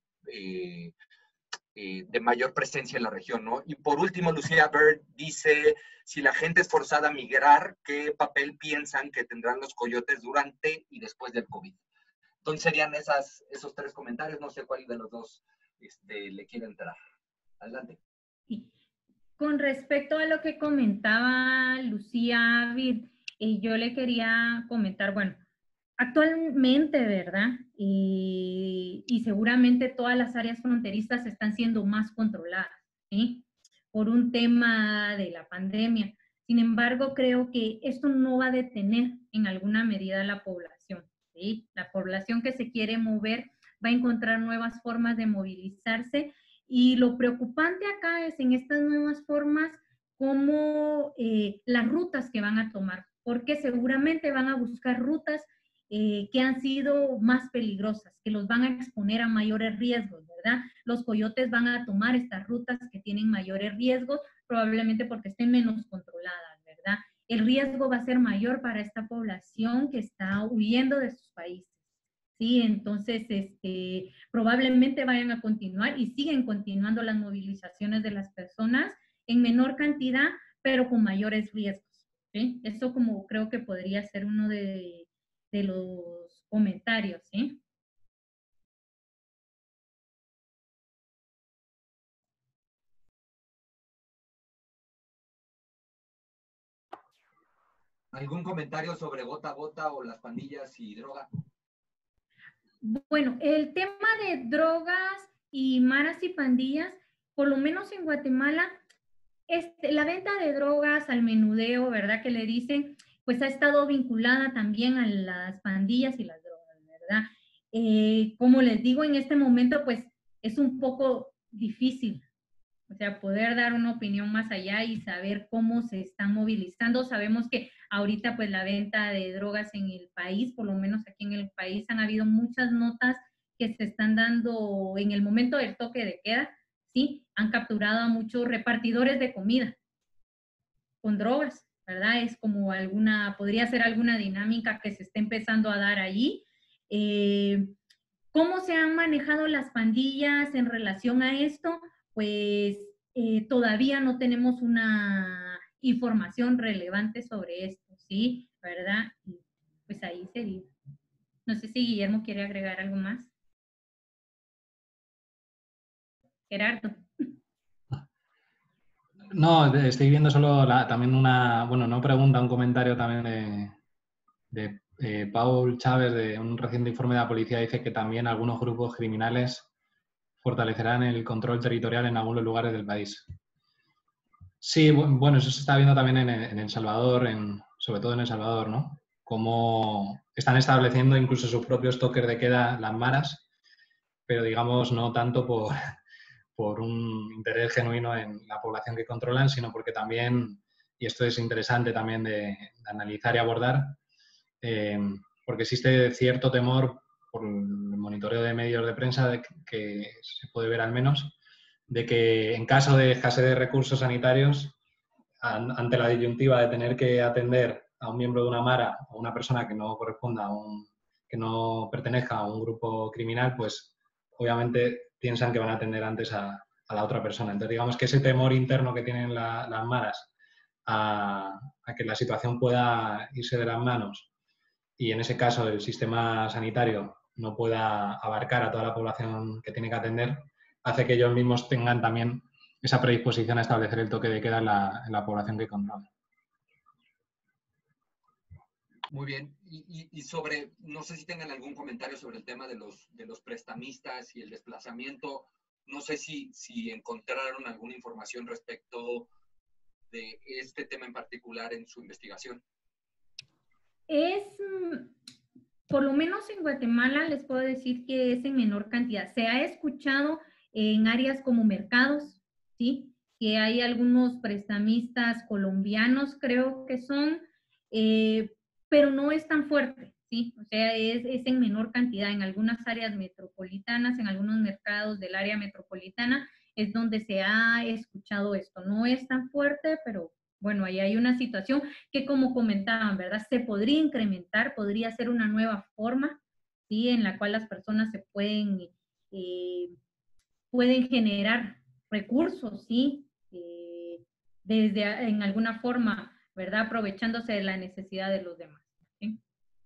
de mayor presencia en la región, ¿no? Y por último, Lucía Bird dice, si la gente es forzada a migrar, ¿qué papel piensan que tendrán los coyotes durante y después del COVID? Entonces serían esos tres comentarios, no sé cuál de los dos le quiere entrar. Adelante. Sí. Con respecto a lo que comentaba Lucía Vid, yo le quería comentar, bueno, actualmente, ¿verdad? Y seguramente todas las áreas fronterizas están siendo más controladas, ¿sí? Por un tema de la pandemia. Sin embargo, creo que esto no va a detener en alguna medida la población, ¿sí? La población que se quiere mover va a encontrar nuevas formas de movilizarse, y lo preocupante acá es en estas nuevas formas como las rutas que van a tomar, porque seguramente van a buscar rutas que han sido más peligrosas, que los van a exponer a mayores riesgos, ¿verdad? Los coyotes van a tomar estas rutas que tienen mayores riesgos, probablemente porque estén menos controladas, ¿verdad? El riesgo va a ser mayor para esta población que está huyendo de sus países. Sí, entonces probablemente vayan a continuar y siguen continuando las movilizaciones de las personas en menor cantidad, pero con mayores riesgos. ¿Sí? Eso como creo que podría ser uno de los comentarios. ¿Sí? ¿Algún comentario sobre gota a gota o las pandillas y droga? Bueno, el tema de drogas y maras y pandillas, por lo menos en Guatemala, la venta de drogas al menudeo, ¿verdad? Que le dicen, pues ha estado vinculada también a las pandillas y las drogas, ¿verdad? Como les digo, en este momento, pues es un poco difícil, o sea, poder dar una opinión más allá y saber cómo se están movilizando. Sabemos que ahorita pues la venta de drogas en el país, por lo menos aquí en el país, han habido muchas notas que se están dando en el momento del toque de queda, ¿sí? Han capturado a muchos repartidores de comida con drogas, ¿verdad? Es como podría ser alguna dinámica que se está empezando a dar allí. ¿Cómo se han manejado las pandillas en relación a esto? Pues todavía no tenemos una información relevante sobre esto, ¿sí? ¿Verdad? Y pues ahí sería. No sé si Guillermo quiere agregar algo más. Gerardo. No, estoy viendo solo también no pregunta, un comentario también de Paul Chávez, de un reciente informe de la policía, dice que también algunos grupos criminales fortalecerán el control territorial en algunos lugares del país. Sí, bueno, eso se está viendo también en El Salvador, sobre todo en El Salvador, ¿no? Cómo están estableciendo incluso sus propios toques de queda las maras, pero digamos no tanto por un interés genuino en la población que controlan, sino porque también, y esto es interesante también de analizar y abordar, porque existe cierto temor por el monitoreo de medios de prensa que se puede ver al menos, de que en caso de escasez de recursos sanitarios, ante la disyuntiva de tener que atender a un miembro de una mara o una persona que no corresponda que no pertenezca a un grupo criminal, pues obviamente piensan que van a atender antes a la otra persona. Entonces, digamos que ese temor interno que tienen las maras a que la situación pueda irse de las manos y en ese caso el sistema sanitario no pueda abarcar a toda la población que tiene que atender, hace que ellos mismos tengan también esa predisposición a establecer el toque de queda en la población que controlan. Muy bien. Y sobre, no sé si tengan algún comentario sobre el tema de los prestamistas y el desplazamiento. No sé si encontraron alguna información respecto de este tema en particular en su investigación. Por lo menos en Guatemala les puedo decir que es en menor cantidad. Se ha escuchado en áreas como mercados, ¿sí? Que hay algunos prestamistas colombianos, creo que son, pero no es tan fuerte, ¿sí? O sea, es en menor cantidad. En algunas áreas metropolitanas, en algunos mercados del área metropolitana, es donde se ha escuchado esto. No es tan fuerte, pero bueno, ahí hay una situación que, como comentaban, ¿verdad? Se podría incrementar, podría ser una nueva forma, ¿sí? En la cual las personas se pueden generar recursos, ¿sí? En alguna forma, ¿verdad? Aprovechándose de la necesidad de los demás, ¿sí?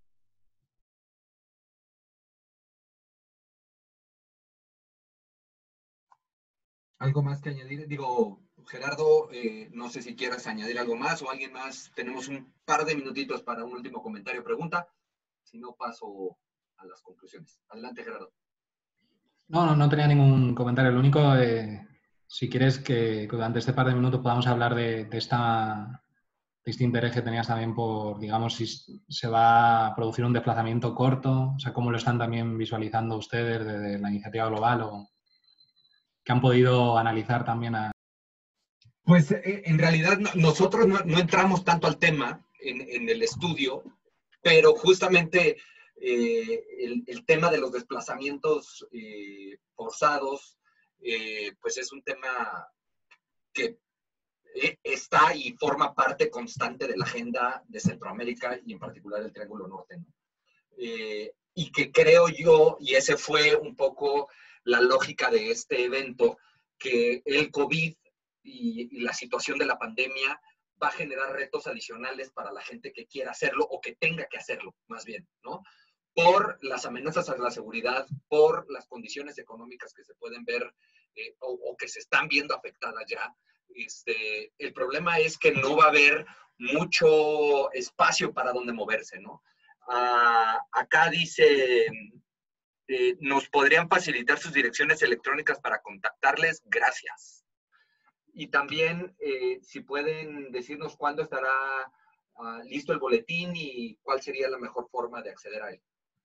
¿Algo más que añadir? Digo, Gerardo, no sé si quieras añadir algo más o alguien más. Tenemos un par de minutitos para un último comentario o pregunta. Si no, paso a las conclusiones. Adelante, Gerardo. No tenía ningún comentario. Lo único, si quieres que durante este par de minutos podamos hablar de este interés que tenías también por, digamos, si se va a producir un desplazamiento corto, o sea, cómo lo están también visualizando ustedes desde la iniciativa global o que han podido analizar también Pues en realidad nosotros no entramos tanto al tema en el estudio, pero justamente el tema de los desplazamientos forzados, pues es un tema que está y forma parte constante de la agenda de Centroamérica y en particular del Triángulo Norte, ¿no? Y que creo yo, y ese fue un poco la lógica de este evento, que el COVID y la situación de la pandemia va a generar retos adicionales para la gente que quiera hacerlo o que tenga que hacerlo, más bien, ¿no? Por las amenazas a la seguridad, por las condiciones económicas que se pueden ver o que se están viendo afectadas ya. El problema es que no va a haber mucho espacio para donde moverse, ¿no? Acá dice, ¿nos podrían facilitar sus direcciones electrónicas para contactarles? Gracias. Y también, si pueden decirnos cuándo estará listo el boletín y cuál sería la mejor forma de acceder a él.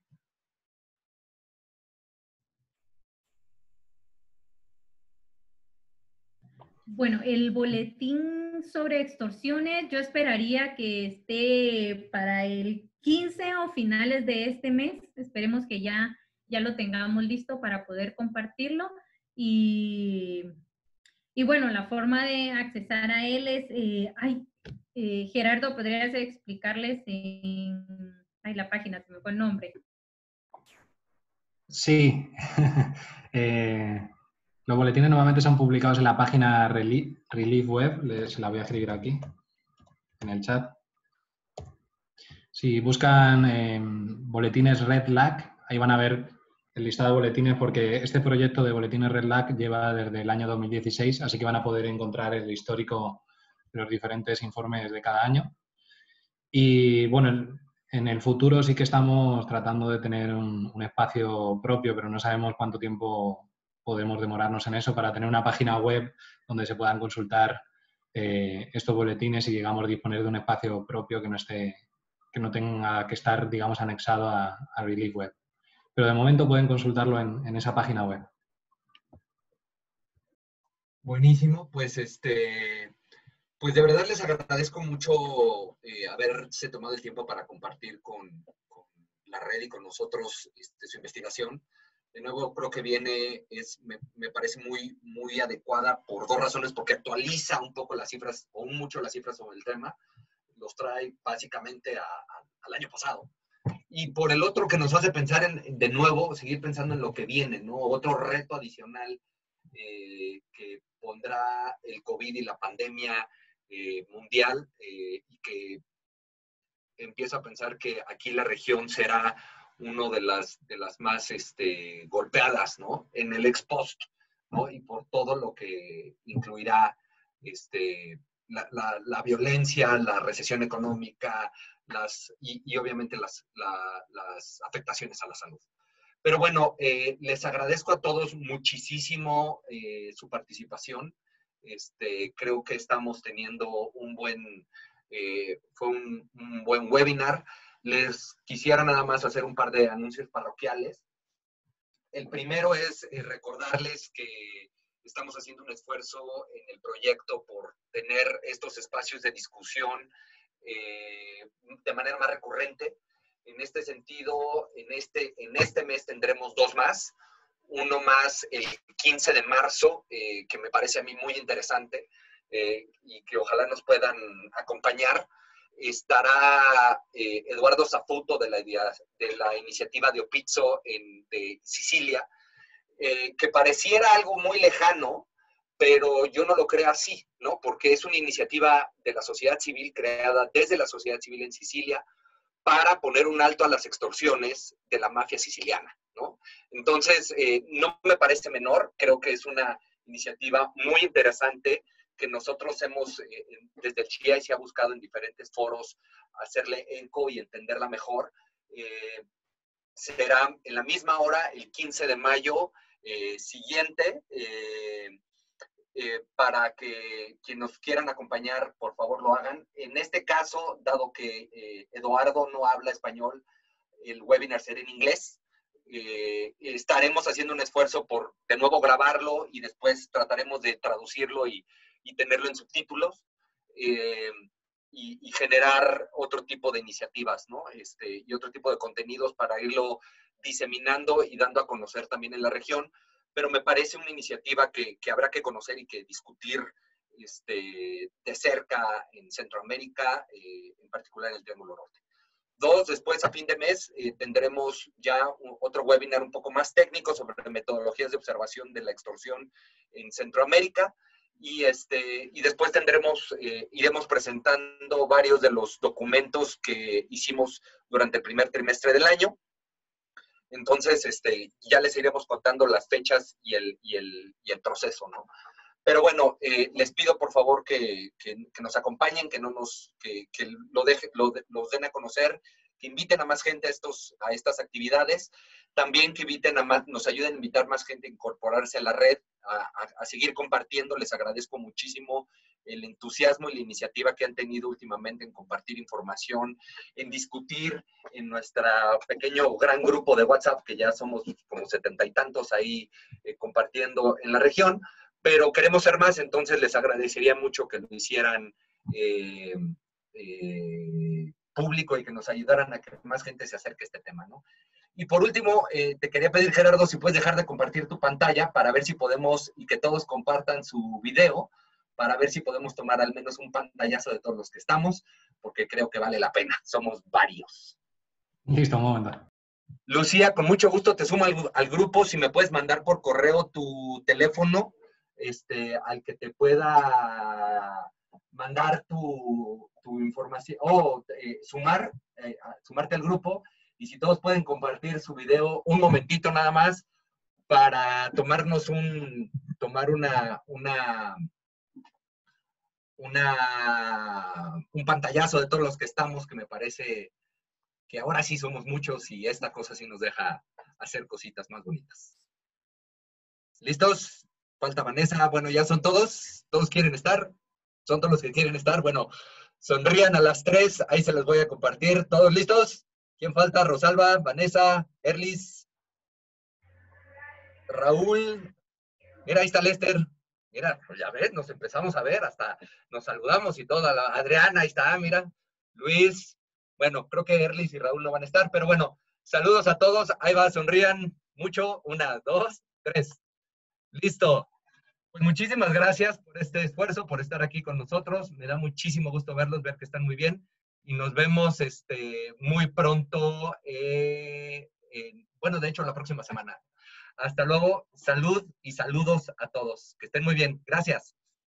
Bueno, el boletín sobre extorsiones, yo esperaría que esté para el 15 o finales de este mes. Esperemos que ya lo tengamos listo para poder compartirlo. Y bueno, la forma de accesar a él es, Gerardo, ¿podrías explicarles la página, se me fue el nombre? Sí. Los boletines normalmente son publicados en la página Relief Web, se la voy a escribir aquí, en el chat. Si buscan boletines Red Lag, ahí van a ver el listado de boletines, porque este proyecto de boletines Red Lag lleva desde el año 2016, así que van a poder encontrar el histórico de los diferentes informes de cada año. Y bueno, en el futuro sí que estamos tratando de tener un espacio propio, pero no sabemos cuánto tiempo podemos demorarnos en eso, para tener una página web donde se puedan consultar estos boletines y, digamos, disponer de un espacio propio que no tenga que estar, digamos, anexado a Relief Web. Pero de momento pueden consultarlo en esa página web. Buenísimo, pues pues de verdad les agradezco mucho haberse tomado el tiempo para compartir con la red y con nosotros su investigación. De nuevo, creo que me parece muy, muy adecuada por dos razones, porque actualiza un poco las cifras, o mucho las cifras sobre el tema. los trae básicamente al año pasado. Y por el otro que nos hace pensar de nuevo, seguir pensando en lo que viene, ¿no? Otro reto adicional que pondrá el COVID y la pandemia mundial, y que empiezo a pensar que aquí la región será una de las más golpeadas, ¿no? En el ex post, ¿no? Y por todo lo que incluirá la violencia, la recesión económica, y obviamente las afectaciones a la salud. Pero bueno, les agradezco a todos muchísimo su participación. Creo que estamos teniendo fue un buen webinar. Les quisiera nada más hacer un par de anuncios parroquiales. El primero es recordarles que estamos haciendo un esfuerzo en el proyecto por tener estos espacios de discusión de manera más recurrente. En este sentido, en este mes tendremos 2 más. Uno más el 15 de marzo, que me parece a mí muy interesante y que ojalá nos puedan acompañar. Estará Eduardo Zafuto de la iniciativa de Opizzo de Sicilia, que pareciera algo muy lejano, pero yo no lo creo así, ¿no? Porque es una iniciativa de la sociedad civil creada desde la sociedad civil en Sicilia para poner un alto a las extorsiones de la mafia siciliana, ¿no? Entonces, no me parece menor, creo que es una iniciativa muy interesante que nosotros desde el CHIA se ha buscado en diferentes foros hacerle eco y entenderla mejor. Será en la misma hora, el 15 de mayo siguiente, para que quienes nos quieran acompañar, por favor lo hagan. En este caso, dado que Eduardo no habla español, el webinar será en inglés. Estaremos haciendo un esfuerzo por de nuevo grabarlo y después trataremos de traducirlo y tenerlo en subtítulos y generar otro tipo de iniciativas, ¿no? Y otro tipo de contenidos para irlo diseminando y dando a conocer también en la región. Pero me parece una iniciativa que habrá que conocer y que discutir de cerca en Centroamérica, en particular en el Triángulo Norte. 2, después a fin de mes tendremos ya otro webinar un poco más técnico sobre metodologías de observación de la extorsión en Centroamérica. Y después iremos presentando varios de los documentos que hicimos durante el primer trimestre del año. Entonces, ya les iremos contando las fechas y el proceso, ¿no? Pero bueno, les pido por favor que nos acompañen, que los den a conocer, que inviten a más gente a estas actividades. También que nos ayuden a invitar más gente a incorporarse a la red, a seguir compartiendo. Les agradezco muchísimo el entusiasmo y la iniciativa que han tenido últimamente en compartir información, en discutir en nuestro pequeño gran grupo de WhatsApp, que ya somos como 70 y tantos ahí compartiendo en la región. Pero queremos ser más, entonces les agradecería mucho que lo hicieran público y que nos ayudaran a que más gente se acerque a este tema, ¿no? Y por último, te quería pedir, Gerardo, si puedes dejar de compartir tu pantalla para ver si podemos, y que todos compartan su video, para ver si podemos tomar al menos un pantallazo de todos los que estamos, porque creo que vale la pena, somos varios. Listo, un momento. Lucía, con mucho gusto te sumo al grupo, si me puedes mandar por correo tu teléfono, al que te pueda mandar tu información, o sumarte al grupo, y si todos pueden compartir su video un momentito nada más para tomar un pantallazo de todos los que estamos, que me parece que ahora sí somos muchos y esta cosa sí nos deja hacer cositas más bonitas. ¿Listos? Falta Vanessa. Bueno, ya son todos. ¿Todos quieren estar? ¿Son todos los que quieren estar? Bueno, sonrían a las 3. Ahí se los voy a compartir. ¿Todos listos? ¿Quién falta? Rosalba, Vanessa, Erlis, Raúl. Mira, ahí está Lester. Mira, pues ya ves, nos empezamos a ver, hasta nos saludamos y toda. Adriana, ahí está, mira. Luis. Bueno, creo que Erlis y Raúl no van a estar, pero bueno, saludos a todos. Ahí va, sonrían mucho. 1, 2, 3. Listo. Pues muchísimas gracias por este esfuerzo, por estar aquí con nosotros. Me da muchísimo gusto verlos, ver que están muy bien. Y nos vemos muy pronto, bueno, de hecho, la próxima semana. Hasta luego, salud y saludos a todos. Que estén muy bien. Gracias.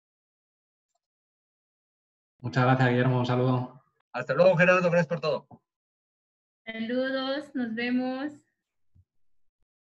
Muchas gracias, Guillermo. Un saludo. Hasta luego, Gerardo. Gracias por todo. Saludos, nos vemos.